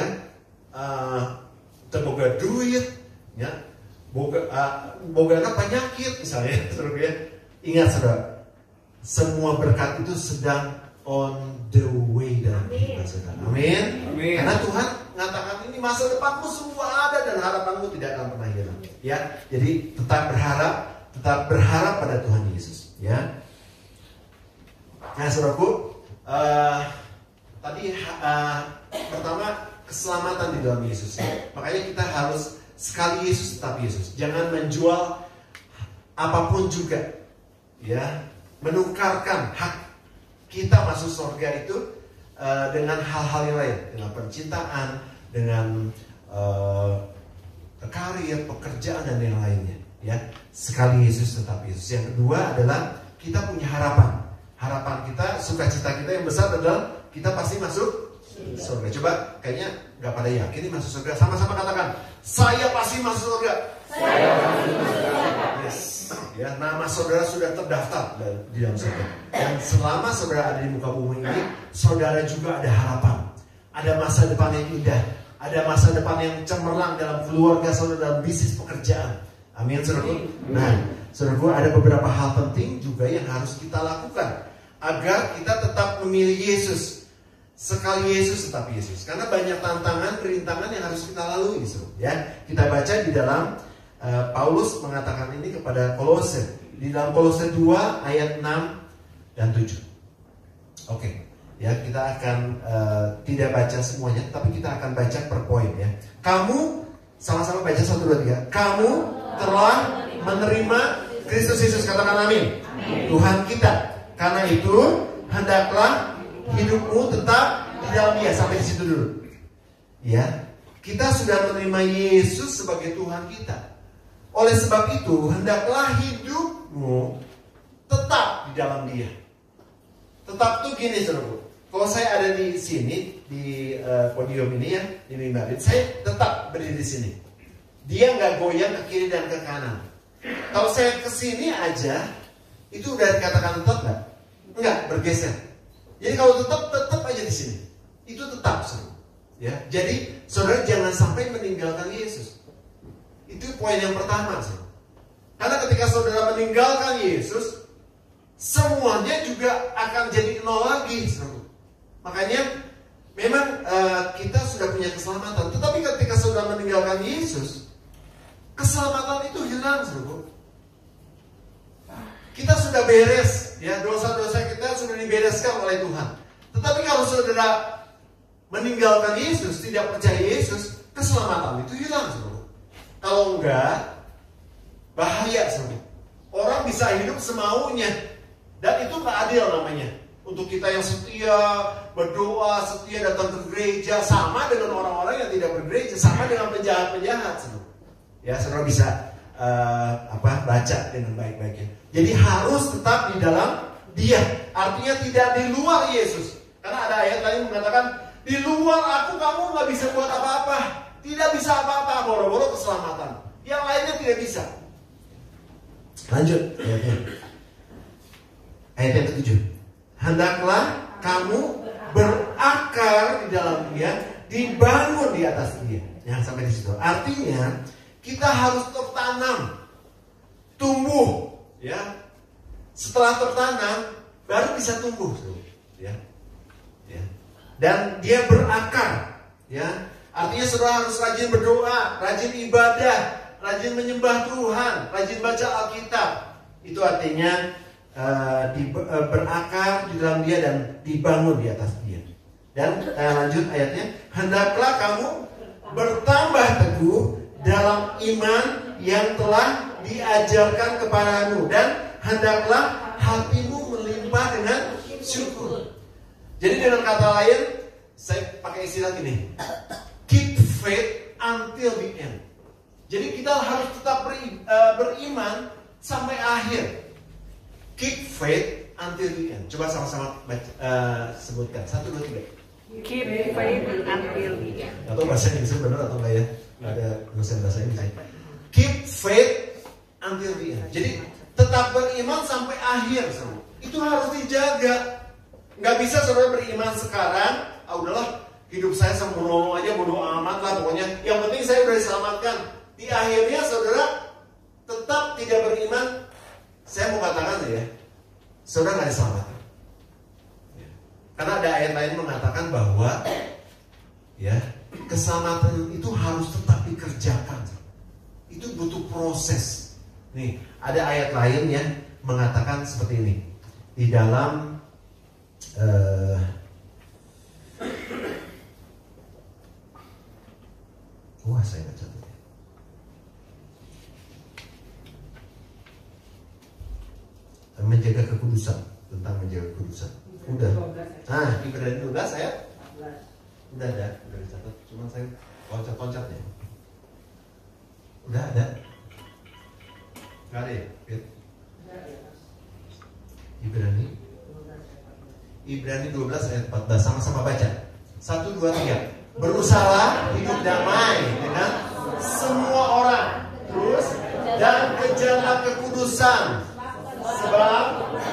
terboga duit, ya, boga penyakit misalnya." Saudara, ya. Ingat saudara, semua berkat itu sedang on the way dalam kehidupan saudara. Amin. Karena Tuhan mengatakan ini masa depanmu semua ada dan harapanmu tidak akan pernah hilang. Ya, jadi tetap berharap pada Tuhan Yesus. Ya. Nah, saudaraku, tadi pertama keselamatan di dalam Yesus. Makanya kita harus sekali Yesus tetap Yesus. Jangan menjual apapun juga, ya, menukarkan hak kita masuk surga itu dengan hal-hal yang lain, dengan percintaan, dengan karir, pekerjaan dan yang lainnya. Ya, sekali Yesus tetap Yesus. Yang kedua adalah kita punya harapan. Harapan kita, sukacita kita yang besar adalah kita pasti masuk surga. Coba, kayaknya nggak pada yakin ini masuk surga. Sama-sama katakan, saya pasti masuk surga. Saya pasti masuk surga. Yes. Ya, nama saudara sudah terdaftar di dalam surga. Dan selama saudara ada di muka bumi ini, saudara juga ada harapan. Ada masa depan yang indah. Ada masa depan yang cemerlang dalam keluarga saudara, dalam bisnis pekerjaan. Amin, saudaraku. Nah, saudaraku, ada beberapa hal penting juga yang harus kita lakukan agar kita tetap memilih Yesus. Sekali Yesus tetap Yesus. Karena banyak tantangan, perintangan yang harus kita lalui, saudara. Ya, kita baca di dalam Paulus mengatakan ini kepada Kolose. Di dalam Kolose 2 ayat 6 dan 7. Oke. Ya, kita akan tidak baca semuanya, tapi kita akan baca per poin ya. Kamu sama-sama baca 1, 2, 3. Kamu telah menerima Kristus Yesus, katakan amin. Tuhan kita. Karena itu hendaklah hidupmu tetap di dalam Dia. Sampai di situ dulu. Ya, kita sudah menerima Yesus sebagai Tuhan kita. Oleh sebab itu hendaklah hidupmu tetap di dalam Dia. Tetap tuh gini, saudara. Kalau saya ada di sini di podium ini ya, di mimbar, saya tetap berdiri di sini. Dia nggak goyang ke kiri dan ke kanan. Kalau saya ke sini aja, itu udah dikatakan tetap nggak? Enggak, bergeser. Jadi kalau tetap aja di sini. Itu tetap, saudara. Ya, jadi saudara jangan sampai meninggalkan Yesus. Itu poin yang pertama, saudara. Karena ketika saudara meninggalkan Yesus, semuanya juga akan jadi nol lagi, saudara. Makanya memang kita sudah punya keselamatan. Tetapi ketika saudara meninggalkan Yesus, keselamatan itu hilang, saudara. Kita sudah beres, ya, dosa-dosa kita sudah dibereskan oleh Tuhan. Tetapi kalau saudara meninggalkan Yesus, tidak percaya Yesus, keselamatan itu hilang, saudara. Kalau enggak, bahaya, saudara. Orang bisa hidup semaunya, dan itu tak adil namanya. Untuk kita yang setia, berdoa, setia datang ke gereja, sama dengan orang-orang yang tidak bergereja, sama dengan penjahat-penjahat, saudara. Ya, saudara bisa baca dengan baik-baiknya. Jadi harus tetap di dalam Dia. Artinya tidak di luar Yesus. Karena ada ayat lain mengatakan, di luar aku kamu nggak bisa buat apa-apa. Tidak bisa apa-apa, boro-boro keselamatan. Yang lainnya tidak bisa. Lanjut ayatnya. Ayat yang ke-7. Hendaklah kamu berakar di dalam Dia, dibangun di atas Dia. Yang sampai di situ. Artinya kita harus tertanam, tumbuh, ya. Setelah tertanam, baru bisa tumbuh, ya. Ya. Dan dia berakar, ya. Artinya saudara harus rajin berdoa, rajin ibadah, rajin menyembah Tuhan, rajin baca Alkitab. Itu artinya berakar di dalam Dia dan dibangun di atas Dia. Dan lanjut ayatnya, hendaklah kamu bertambah teguh dalam iman yang telah diajarkan kepadamu, dan hendaklah hatimu melimpah dengan syukur. Jadi dengan kata lain, saya pakai istilah gini, keep faith until the end. Jadi kita harus tetap beriman sampai akhir. Keep faith until the end. Coba sama-sama sebutkan. 1, 2, 3. Keep faith until the end. Atau bahasa Inggris benar atau enggak ya? Ada dosen bahasa Inggris. Keep faith until the end. Jadi tetap beriman sampai akhir, saudara. Itu harus dijaga. Nggak bisa saudara beriman sekarang, udahlah hidup saya sembrono aja, bodo amat lah pokoknya. Yang penting saya udah diselamatkan. Di akhirnya saudara tetap tidak beriman. Saya mau katakan ya, saudara nggak diselamatkan. Karena ada ayat lain mengatakan bahwa ya, keselamatan itu harus tetap dikerjakan. Itu butuh proses. Nih, ada ayat lain ya mengatakan seperti ini di dalam saya nggak catat ya. Menjaga kekudusan, tentang menjaga kekudusan. Udah. Ibrani 12 ayat. Udah ada, udah dicatat. Cuma saya loncat-loncatnya. Udah ada. Gak ada ya? Ibrani 12 ayat 14. Sama-sama baca. 1, 2, 3. Berusaha hidup damai dengan semua orang. Terus, dan kejarlah kekudusan. Sebab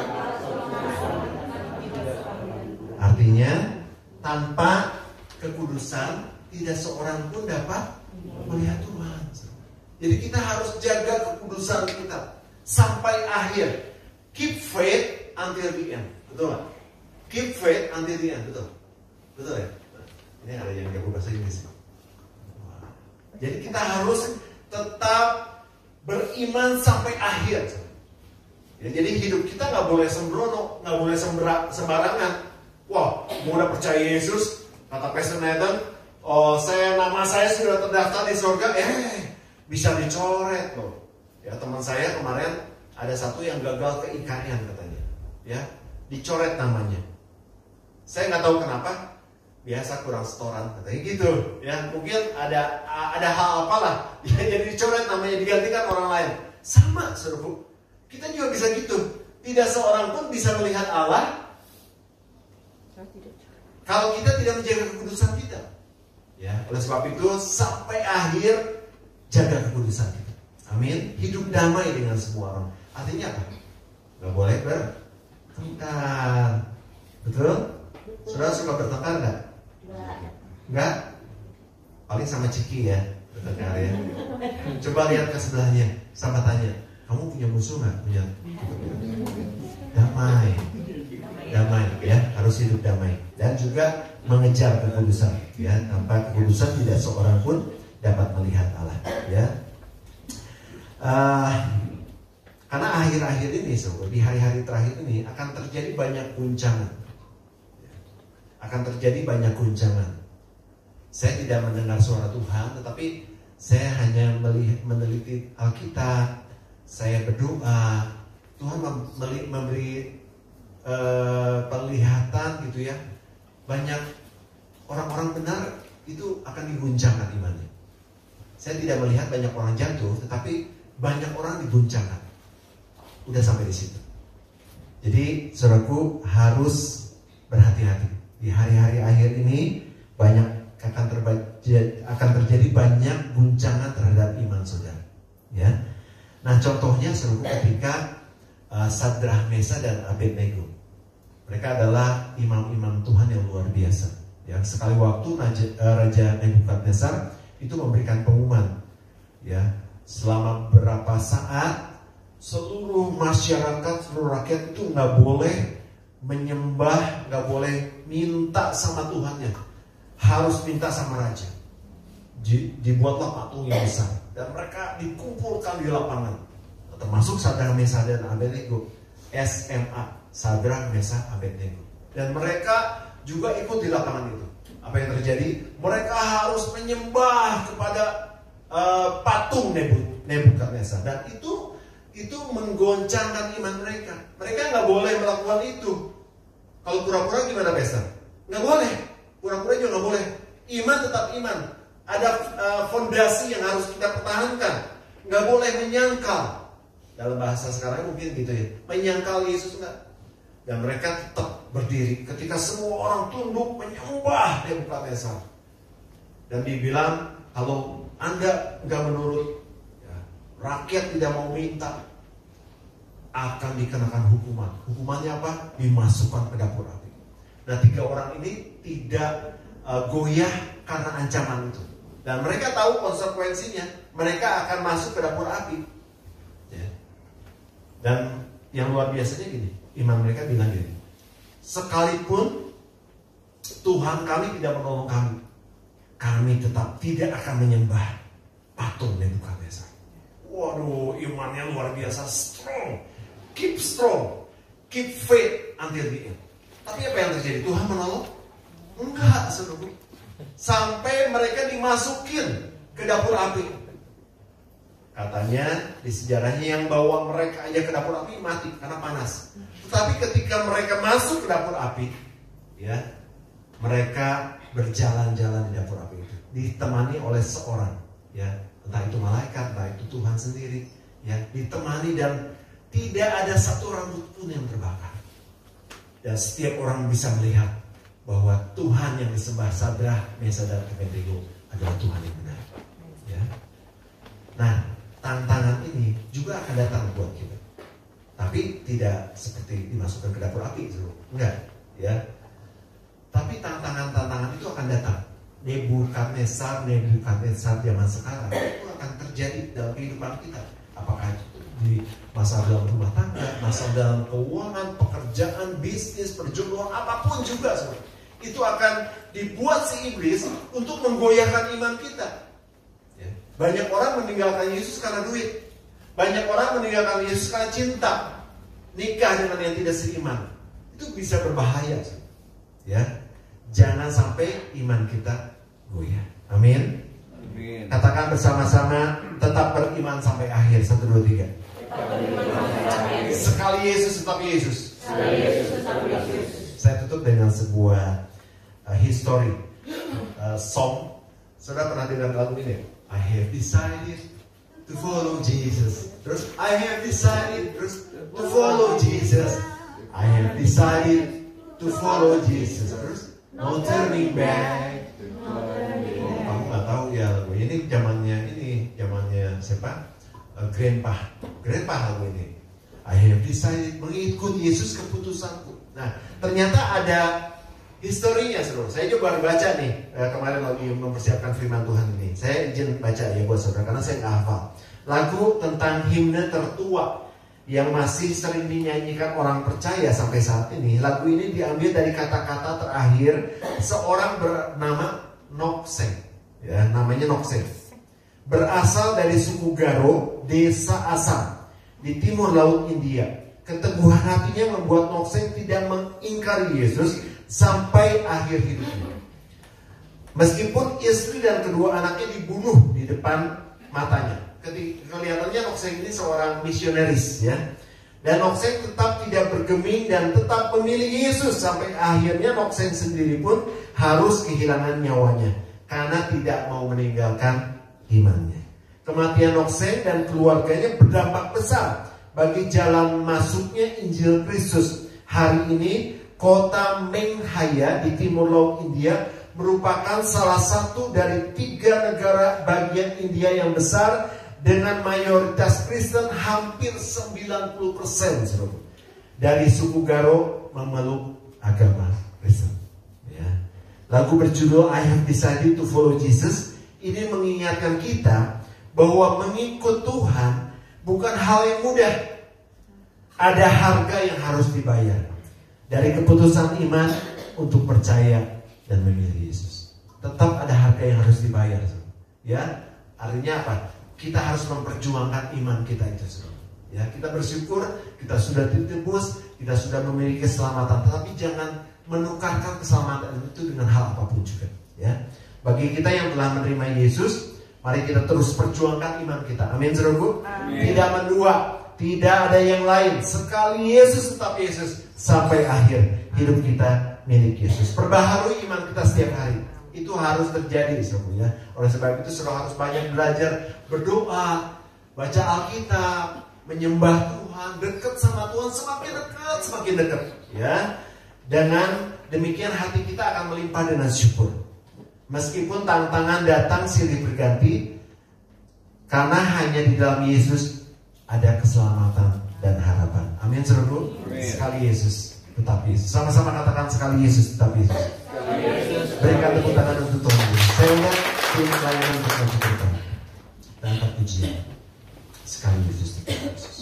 artinya tanpa kekudusan tidak seorang pun dapat melihat Tuhan. Jadi kita harus jaga kekudusan kita sampai akhir. Keep faith until the end. Betul gak? Keep faith until the end. Betul ya? Ini ada yang jago bahasa Inggris. Jadi kita harus tetap beriman sampai akhir. Ya, jadi hidup kita nggak boleh sembrono, nggak boleh sembarangan. Wah, mau udah percaya Yesus, kata Pastor Nathan, nama saya sudah terdaftar di surga, bisa dicoret loh. Ya, teman saya kemarin ada satu yang gagal ke IKN katanya, ya, dicoret namanya. Saya nggak tahu kenapa, biasa kurang setoran katanya gitu, ya. Mungkin ada hal apalah, ya, jadi dicoret namanya, digantikan orang lain. Sama, saudaraku. Kita juga bisa gitu. Tidak seorang pun bisa melihat Allah kalau kita tidak menjaga kekudusan kita. Ya, oleh sebab itu sampai akhir jaga kekudusan kita. Amin. Hidup damai dengan semua orang. Artinya apa? Gak boleh bertengkar. Betul? Saudara suka bertengkar gak? Enggak? Paling sama Ciki ya bertengkar ya. Coba lihat ke sebelahnya, sama tanya, kamu punya musuh nggak? Punya damai, ya, harus hidup damai dan juga mengejar kekudusan, ya. Tanpa kekudusan tidak seorang pun dapat melihat Allah, ya. Karena akhir-akhir ini, sobat, di hari-hari terakhir ini akan terjadi banyak guncangan. Saya tidak mendengar suara Tuhan, tetapi saya hanya meneliti Alkitab. Saya berdoa, Tuhan memberi penglihatan gitu ya. Banyak orang-orang benar itu akan diguncangkan imannya. Saya tidak melihat banyak orang jatuh, tetapi banyak orang diguncangkan. Udah sampai di situ. Jadi saudaraku harus berhati-hati. Di hari-hari akhir ini akan terjadi banyak guncangan terhadap iman saudara. Ya. Nah, contohnya saudaraku ketika Sadrah, Mesa dan Abednego. Mereka adalah imam-imam Tuhan yang luar biasa. Ya, sekali waktu Raja Nebukadnezar itu memberikan pengumuman, ya, selama berapa saat seluruh masyarakat, seluruh rakyat itu nggak boleh menyembah, nggak boleh minta sama Tuhannya, harus minta sama raja. Dibuatlah patung yang besar dan mereka dikumpulkan di lapangan, termasuk Sadrah, Mesa dan Abednego, SMA, Sadrah, Mesa, Abednego, dan mereka juga ikut di lapangan itu. Apa yang terjadi? Mereka harus menyembah kepada patung Nebukadnezar, dan itu menggoncangkan iman mereka. Mereka nggak boleh melakukan itu. Kalau pura-pura gimana, Pastor? Nggak boleh. Pura-pura juga nggak boleh. Iman tetap iman. Ada fondasi yang harus kita pertahankan. Nggak boleh menyangkal. Dalam bahasa sekarang mungkin gitu ya. Menyangkal Yesus enggak. Dan mereka tetap berdiri ketika semua orang tunduk menyembah Nebukadnezar. Dan dibilang, kalau Anda nggak menurut, ya, rakyat tidak mau minta, akan dikenakan hukuman. Hukumannya apa? Dimasukkan ke dapur api. Nah, 3 orang ini tidak goyah karena ancaman itu. Dan mereka tahu konsekuensinya. Mereka akan masuk ke dapur api. Ya. Dan yang luar biasanya gini, iman mereka bilang gini, sekalipun Tuhan kami tidak menolong kami, kami tetap tidak akan menyembah patung Nebukadnezar. Waduh, imannya luar biasa strong. keep strong, keep faith until the end. Tapi apa yang terjadi? Tuhan menolong? Enggak, saudara. Sampai mereka dimasukin ke dapur api. Katanya di sejarahnya yang bawa mereka aja ke dapur api mati karena panas. Tetapi ketika mereka masuk ke dapur api, ya, mereka berjalan-jalan di dapur api itu, ditemani oleh seorang, ya, entah itu malaikat, entah itu Tuhan sendiri, ya, ditemani, dan tidak ada satu rambut pun yang terbakar. Dan setiap orang bisa melihat bahwa Tuhan yang disembah Sadrah, Mesach, dan Abednego adalah Tuhan yang benar. Ya. Nah, tantangan ini juga akan datang buat kita. Tapi tidak seperti dimasukkan ke dapur api, enggak, ya. Tapi tantangan-tantangan itu akan datang. Nebukadnezar zaman sekarang itu akan terjadi dalam kehidupan kita. Apakah itu di masalah dalam rumah tangga, masalah dalam keuangan, pekerjaan, bisnis, perjodohan, apapun juga, itu akan dibuat si iblis untuk menggoyahkan iman kita. Ya. Banyak orang meninggalkan Yesus karena duit. Banyak orang meninggalkan Yesus karena cinta. Nikah dengan yang tidak seiman. Itu bisa berbahaya. Ya, jangan sampai iman kita goyah. Amin. Amin. Katakan bersama-sama, tetap beriman sampai akhir. 1, 2, 3. Sekali Yesus, tetap Yesus. Saya tutup dengan sebuah history song. Saudara pernah dengar lagu ini? I have decided to follow Jesus. Terus I have decided to follow Jesus. I have decided to follow Jesus. Terus no turning back. Kamu nggak tahu ya lagu ini zamannya siapa? Grandpa lagu ini. I have decided, mengikut Yesus keputusanku. Nah, ternyata ada historinya, saudara. Saya juga baru baca nih kemarin lagi mempersiapkan firman Tuhan ini. Saya izin baca ya buat saudara karena saya nggak hafal. Lagu tentang himne tertua yang masih sering dinyanyikan orang percaya sampai saat ini. Lagu ini diambil dari kata-kata terakhir seorang bernama Nokseng. Ya, namanya Nokseng. Berasal dari suku Garo, desa Assam di timur laut India. Keteguhan hatinya membuat Nokseng tidak mengingkari Yesus sampai akhir hidupnya. Meskipun istri dan kedua anaknya dibunuh di depan matanya. Kelihatannya Nokseng ini seorang misionaris, ya. Dan Nokseng tetap tidak bergeming dan tetap memilih Yesus sampai akhirnya Nokseng sendiri pun harus kehilangan nyawanya karena tidak mau meninggalkan imannya. Kematian Nokseng dan keluarganya berdampak besar bagi jalan masuknya Injil Kristus. Hari ini kota Menghaya di timur laut India merupakan salah satu dari 3 negara bagian India yang besar dengan mayoritas Kristen hampir 90% dari suku Garo memeluk agama Kristen. Ya. Lagu berjudul I Have Decided to Follow Jesus ini mengingatkan kita bahwa mengikut Tuhan bukan hal yang mudah. Ada harga yang harus dibayar dari keputusan iman untuk percaya dan memilih Yesus. Tetap ada harga yang harus dibayar. Ya, artinya apa? Kita harus memperjuangkan iman kita itu. Ya, kita bersyukur kita sudah ditebus, kita sudah memiliki keselamatan, tetapi jangan menukarkan keselamatan itu dengan hal apapun juga. Ya, bagi kita yang telah menerima Yesus, mari kita terus perjuangkan iman kita. Amin, saudaraku. Tidak mendua, tidak ada yang lain. Sekali Yesus tetap Yesus sampai akhir hidup kita milik Yesus. Perbaharui iman kita setiap hari. Itu harus terjadi, saudaraku, ya. Oleh sebab itu saudara harus banyak belajar berdoa, baca Alkitab, menyembah Tuhan, dekat sama Tuhan, semakin dekat, ya. Dengan demikian hati kita akan melimpah dengan syukur. Meskipun tantangan datang silih berganti, karena hanya di dalam Yesus ada keselamatan dan harapan. Amin, saudaraku. Sekali Yesus, tetap Yesus. Sama-sama katakan sekali Yesus, tetap Yesus. Berikan tepuk tangan untuk Tuhan. Saya ingat tim pelayanan untuk mensyukurkan dan angkat pujian. Sekali Yesus, tetap Yesus.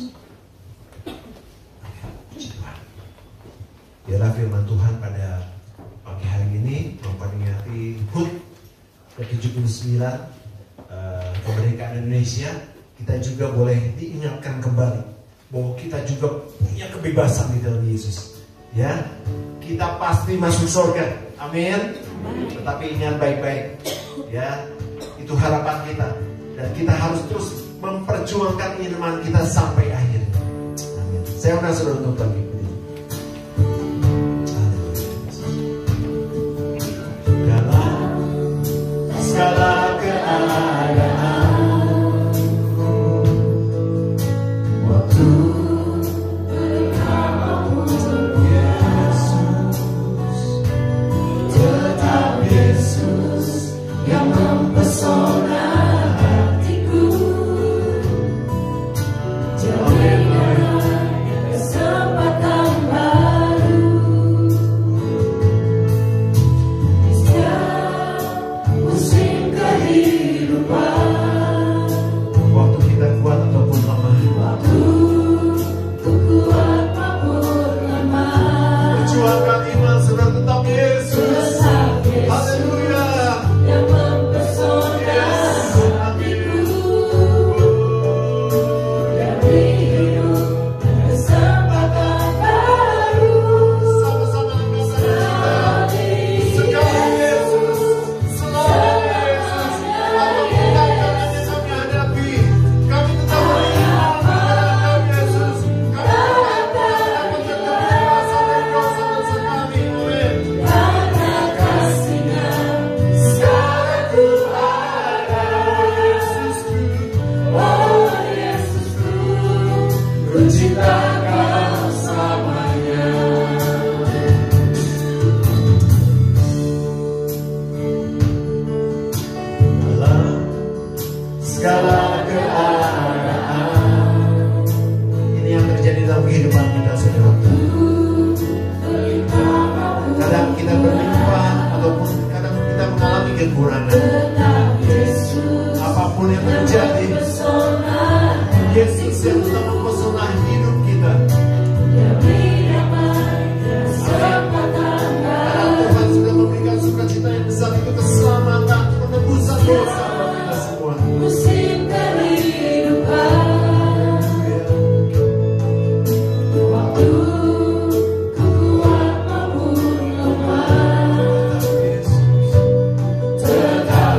Puji Tuhan. Biarlah firman Tuhan pada pagi hari ini memperingati HUT ke-79 kemerdekaan Indonesia. Kita juga boleh diingatkan kembali bahwa kita juga punya kebebasan di dalam Yesus. Ya, kita pasti masuk surga. Amin. Tetapi ingat baik-baik, ya, itu harapan kita, dan kita harus terus memperjuangkan iman kita sampai akhir. Amin. Saya undang saudara untuk bagi. Segala keadaanku, waktu Yesus, tetap Yesus yang mempesona hatiku. Jauh dengan kesempatan baru, di setiap musim kehidupan. Waktu kita kuat ataupun lemah, waktu ku kuat maupun lemah, perjuangkan iman saudara, tetap Yesus. Haleluya, yang mempesona hatiku. Dari hidup kesempatan baru, sama-sama angkat sekali Yesus, selalu Yesus. Apapun tantangan yang kami hadapi, kami tetap beriman kepada Yesus. Kami tetap kebebasan dari dosa-dosa kami. Amin. Karena kasih-Nya sekarang ku ada. Yesusku, oh Yesusku, ku cinta Kau selamanya. Dalam segala keadaan, ini yang terjadi dalam kehidupan kita, saudara. Kadang kita berlimpah ataupun kadang kita mengalami kekurangan. Apapun yang terjadi, Yesus yang tetap mempesona hidup kita. Karena Tuhan sudah memberikan sukacita yang besar, itu keselamatan, penebusan dosa bagi kita semua. Musim kehidupan, waktu ku kuat maupun lemah, tetap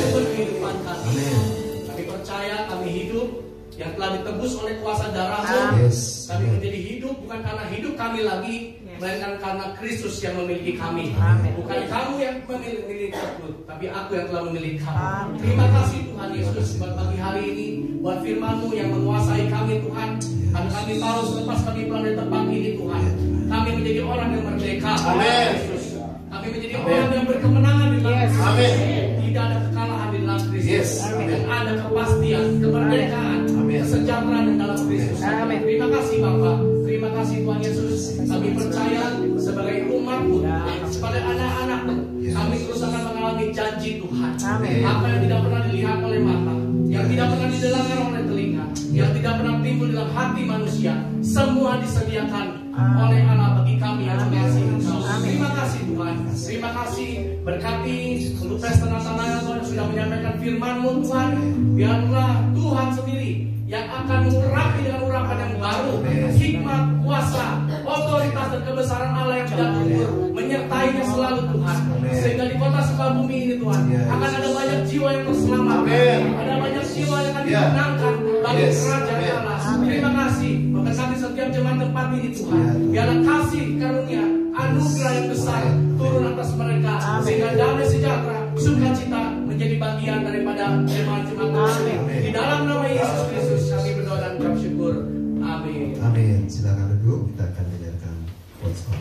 sumber kehidupan kami. Kami percaya kami hidup yang telah ditebus oleh kuasa darah-Mu. Kami menjadi hidup bukan karena hidup kami lagi, melainkan karena Kristus yang memiliki kami. Bukan kamu yang memiliki aku, tapi aku yang telah memiliki kamu. Terima kasih Tuhan Yesus buat pagi hari ini, buat firman-Mu yang menguasai kami Tuhan. Karena kami tahu selepas kami pulang dari tempat ini Tuhan, kami menjadi orang yang merdeka. Yesus. Kami menjadi orang yang berkemenangan di dalam Kristus. Tidak ada kekalahan di dalam Kristus. Dan ada kepastian, kemerdekaan, kesejahteraan di dalam Kristus. Terima kasih Bapa. Terima kasih Tuhan Yesus. Kami percaya sebagai umat-Mu, sebagai anak-anak-Mu, kami terus akan mengalami janji Tuhan. Apa yang tidak pernah dilihat oleh mata, yang tidak pernah didengar oleh telinga, yang tidak pernah timbul dalam hati manusia, semua disediakan oleh Allah bagi kami yang mengasihi Engkau. Terima kasih Tuhan. Terima kasih, berkati untuk pesta Natal yang sudah menyampaikan firman-Mu Tuhan. Biarlah Tuhan sendiri yang akan mengurapi dengan urapan yang baru, hikmat, kuasa, otoritas dan kebesaran Allah yang tidak terukur menyertainya selalu Tuhan. Sehingga di kota Sukabumi ini Tuhan akan ada banyak jiwa yang terselamatkan, ada banyak jiwa yang akan dimenangkan bagi kerajaan Allah. Terima kasih, memberkati setiap jemaat tempat ini Tuhan. Biarlah kasih karunia, anugerah yang besar turun atas mereka, sehingga damai sejahtera, sukacita menjadi bagian daripada jemaat-jemaat ini. Di dalam nama Yesus Kristus kami berdoa dan ucap syukur. Amin. Amin. Silakan duduk, kita akan dengarkan khotbah.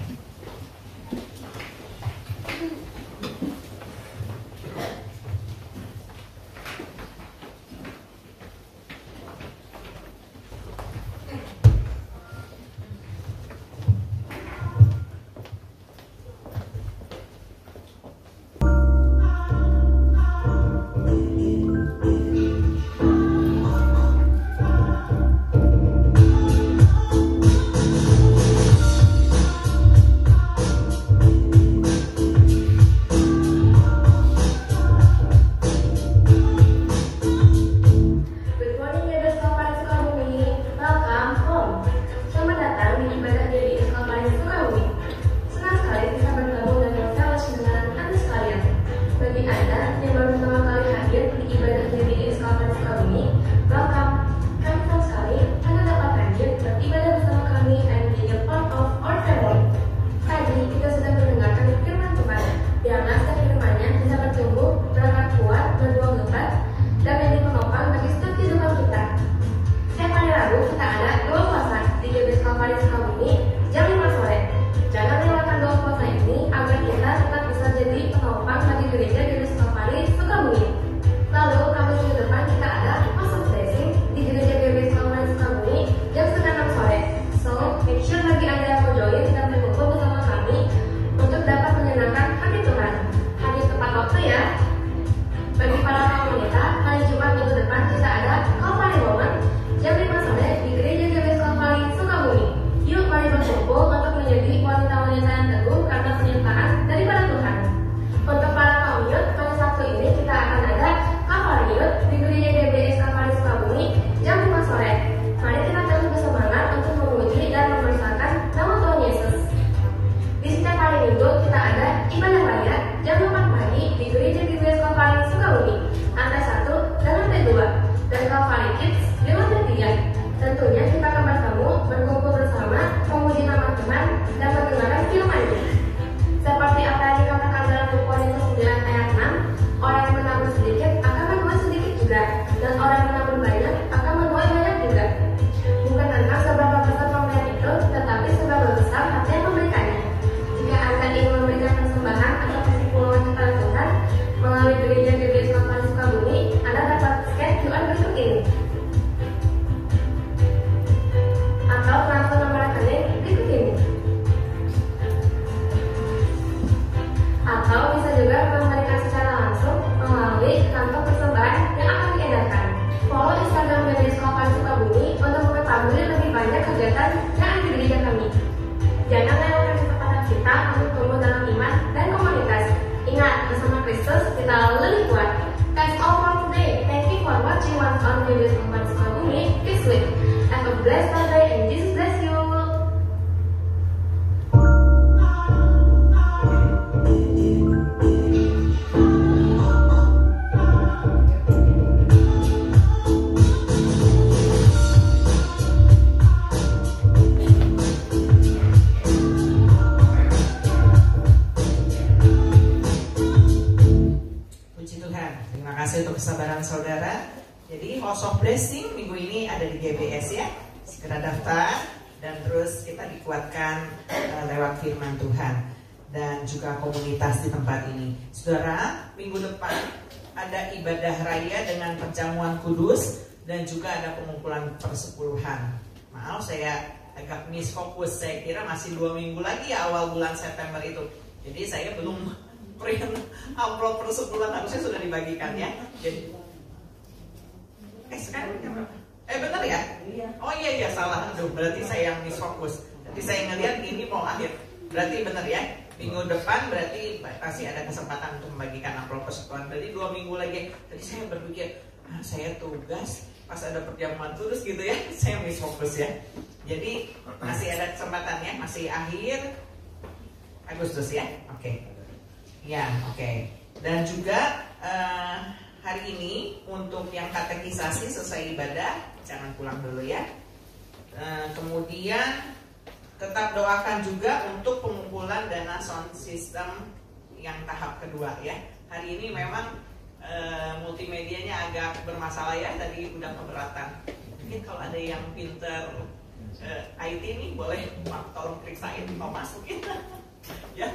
kesabaran saudara. Jadi House of Blessing minggu ini ada di GBS ya. Segera daftar dan terus kita dikuatkan lewat firman Tuhan dan juga komunitas di tempat ini. Saudara, minggu depan ada ibadah raya dengan perjamuan kudus dan juga ada pengumpulan persepuluhan. Maaf saya agak misfokus, saya kira masih 2 minggu lagi ya awal bulan September itu. Jadi saya belum print amplop persepuluhan, harusnya sudah dibagikan ya. Jadi sekarang benar ya? Oh iya salah. Aduh, berarti saya yang misfokus. Jadi saya ngelihat ini mau akhir. Berarti benar ya? Minggu depan berarti masih ada kesempatan untuk membagikan amplop persekutuan. Berarti 2 minggu lagi. Tadi saya berpikir, saya tugas pas ada perjamuan kudus gitu ya. Saya misfokus ya. Jadi masih ada kesempatan ya. Masih akhir Agustus ya. Oke. Ya, oke. Dan juga hari ini untuk yang katekisasi selesai ibadah, jangan pulang dulu ya. Kemudian tetap doakan juga untuk pengumpulan dana sound system yang tahap kedua ya. Hari ini memang multimedianya agak bermasalah ya, tadi udah keberatan. Mungkin kalau ada yang pinter IT nih boleh tolong periksain mau masukin ya.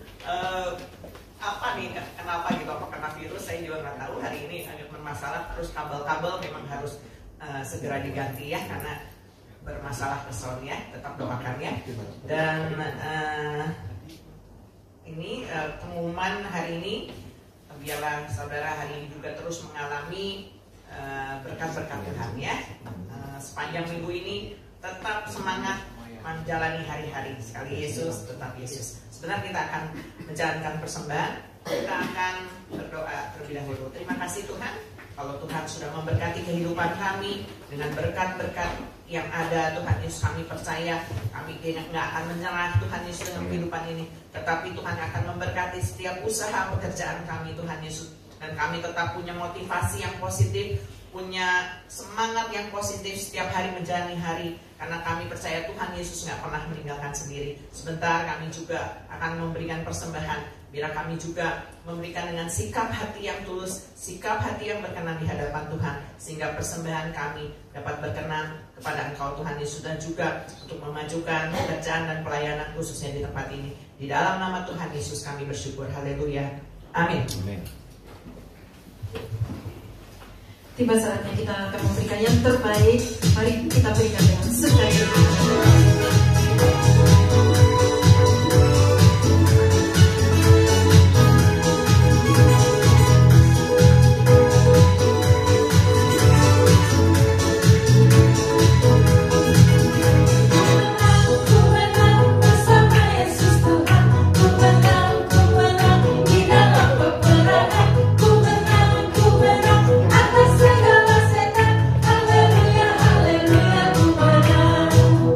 Apa nih, kenapa gitu, apa kena virus saya juga nggak tahu. Hari ini agak bermasalah, terus kabel-kabel memang harus segera diganti ya karena bermasalah ke sound ya. Tetap doakan ya. Dan ini pengumuman hari ini, biarlah saudara hari ini juga terus mengalami berkat-berkat Tuhan ya. Sepanjang minggu ini tetap semangat menjalani hari-hari. Sekali Yesus, tetap Yesus. Sebenarnya kita akan menjalankan persembahan. Kita akan berdoa terlebih dahulu. Terima kasih Tuhan, kalau Tuhan sudah memberkati kehidupan kami dengan berkat-berkat yang ada. Tuhan Yesus, kami percaya kami nggak akan menyerah Tuhan Yesus dengan kehidupan ini, tetapi Tuhan akan memberkati setiap usaha pekerjaan kami Tuhan Yesus. Dan kami tetap punya motivasi yang positif, punya semangat yang positif setiap hari menjalani hari, karena kami percaya Tuhan Yesus nggak pernah meninggalkan sendiri. Sebentar kami juga akan memberikan persembahan, biar kami juga memberikan dengan sikap hati yang tulus, sikap hati yang berkenan di hadapan Tuhan, sehingga persembahan kami dapat berkenan kepada Engkau Tuhan Yesus, dan juga untuk memajukan pekerjaan dan pelayanan khususnya di tempat ini. Di dalam nama Tuhan Yesus kami bersyukur. Haleluya. Amin. Tiba saatnya kita akan memberikan yang terbaik. Mari kita berikan dengan sekali. Atas segala setan, haleluya, haleluya, ku menang.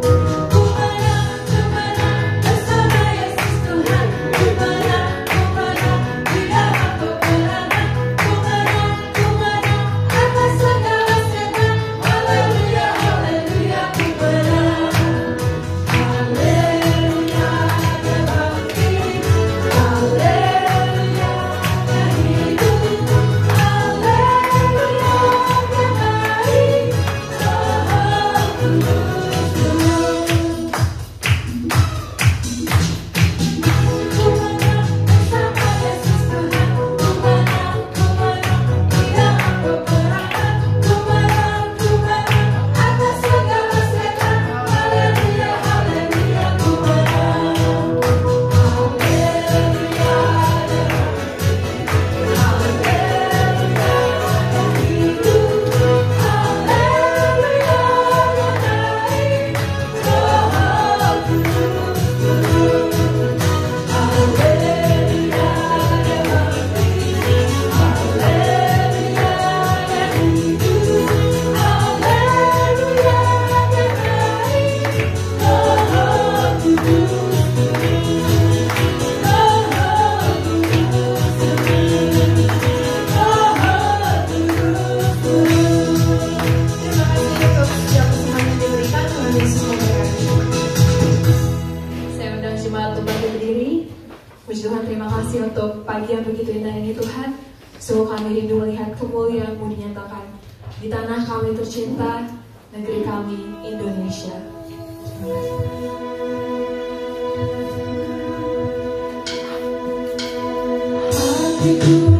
Sungguh kami rindu melihat kemuliaan-Mu dinyatakan di tanah kami tercinta, negeri kami, Indonesia. Hatiku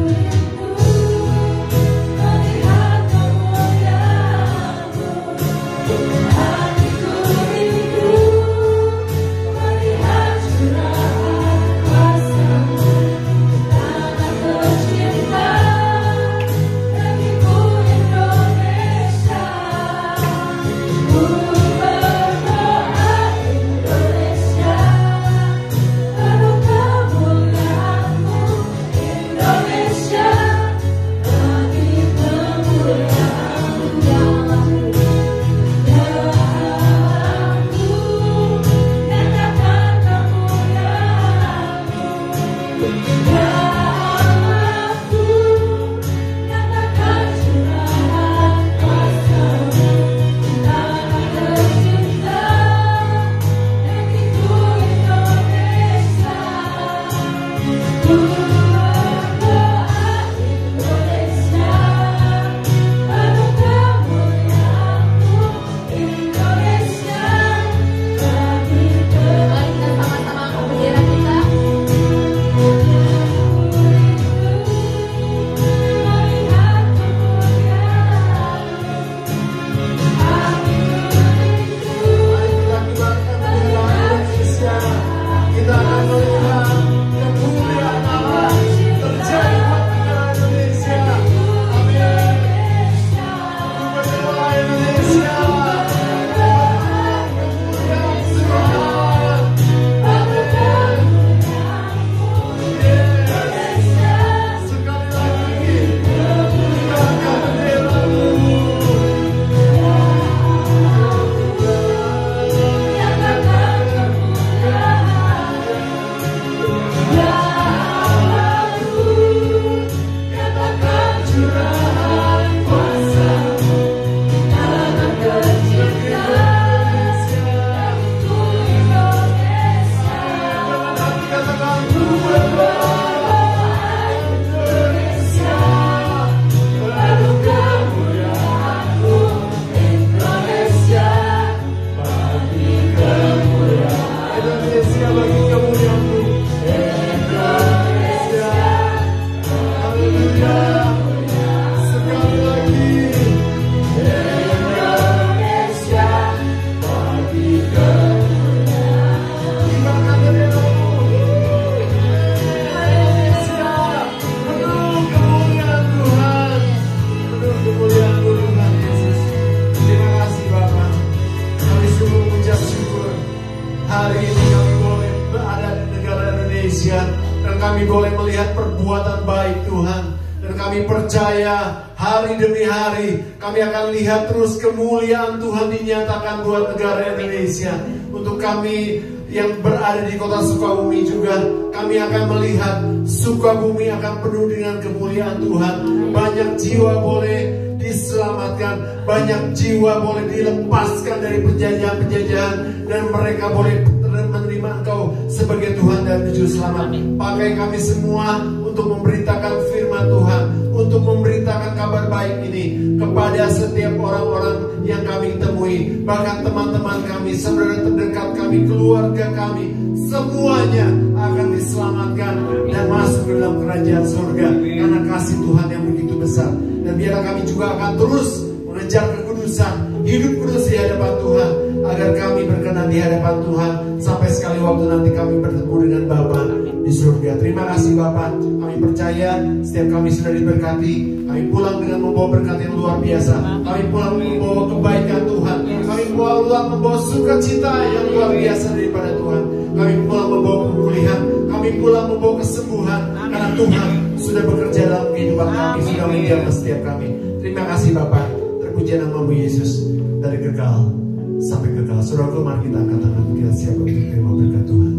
kami akan lihat terus kemuliaan Tuhan dinyatakan buat negara Indonesia. Untuk kami yang berada di kota Sukabumi juga, kami akan melihat Sukabumi akan penuh dengan kemuliaan Tuhan. Banyak jiwa boleh diselamatkan, banyak jiwa boleh dilepaskan dari penjajahan-penjajahan, dan mereka boleh menerima Engkau sebagai Tuhan dan Juru Selamat. Pakai kami semua untuk memberitakan firman Tuhan, untuk memberitakan kabar baik ini kepada setiap orang-orang yang kami temui, bahkan teman-teman kami, saudara terdekat kami, keluarga kami, semuanya akan diselamatkan dan masuk ke dalam kerajaan surga karena kasih Tuhan yang begitu besar. Dan biarlah kami juga akan terus mengejar kekudusan, hidup kudus di hadapan Tuhan, agar kami berkenan di hadapan Tuhan sampai sekali waktu nanti kami bertemu dengan Bapa di surga. Terima kasih Bapa, kami percaya setiap kami sudah diberkati. Kami pulang dengan membawa berkat yang luar biasa. Kami pulang membawa kebaikan Tuhan. Kami pulang membawa sukacita yang luar biasa daripada Tuhan. Kami pulang membawa pemulihan. Kami pulang membawa kesembuhan, karena Tuhan sudah bekerja dalam kehidupan kami, sudah menjamah setiap kami. Terima kasih Bapa. Terpuji nama-Mu Yesus, dari kekal sampai kekal. Saudaraku, mari kita angkat tangan, kita siap untuk terima berkat Tuhan.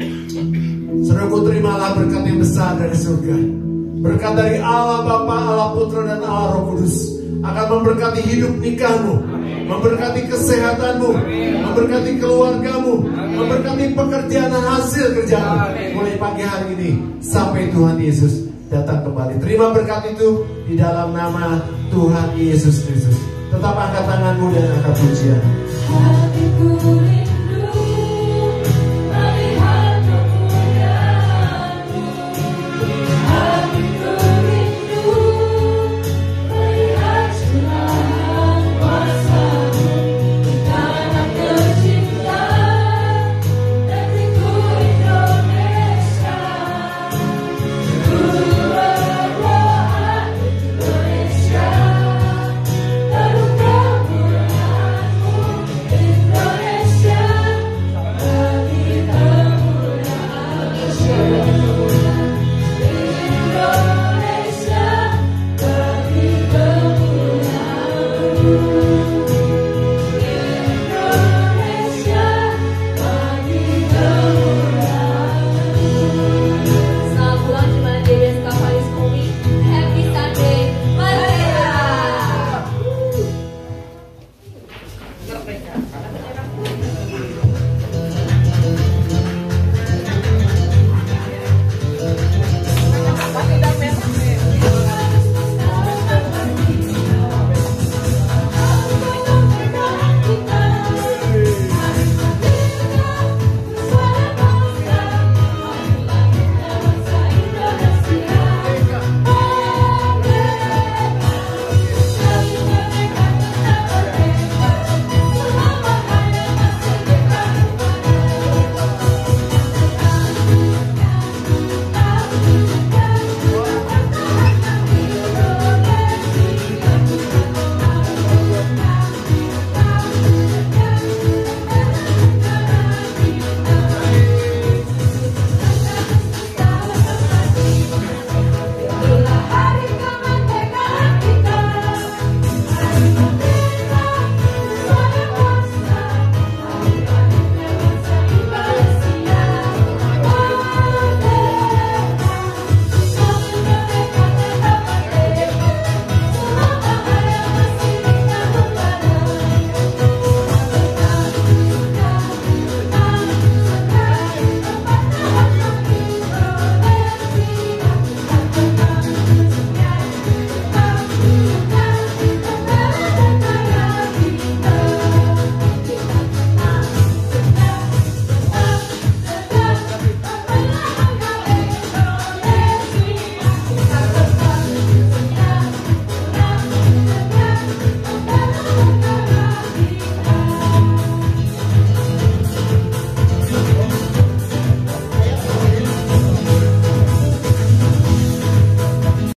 Saudaraku, terimalah berkat yang besar dari surga. Berkat dari Allah Bapa, Allah Putra, dan Allah Roh Kudus akan memberkati hidup nikahmu, memberkati kesehatanmu, memberkati keluargamu, memberkati pekerjaan dan hasil kerjaanmu mulai pagi hari ini sampai Tuhan Yesus datang kembali. Terima berkat itu di dalam nama Tuhan Yesus Kristus. Tetap angkat tanganmu dan angkat pujian. Hatiku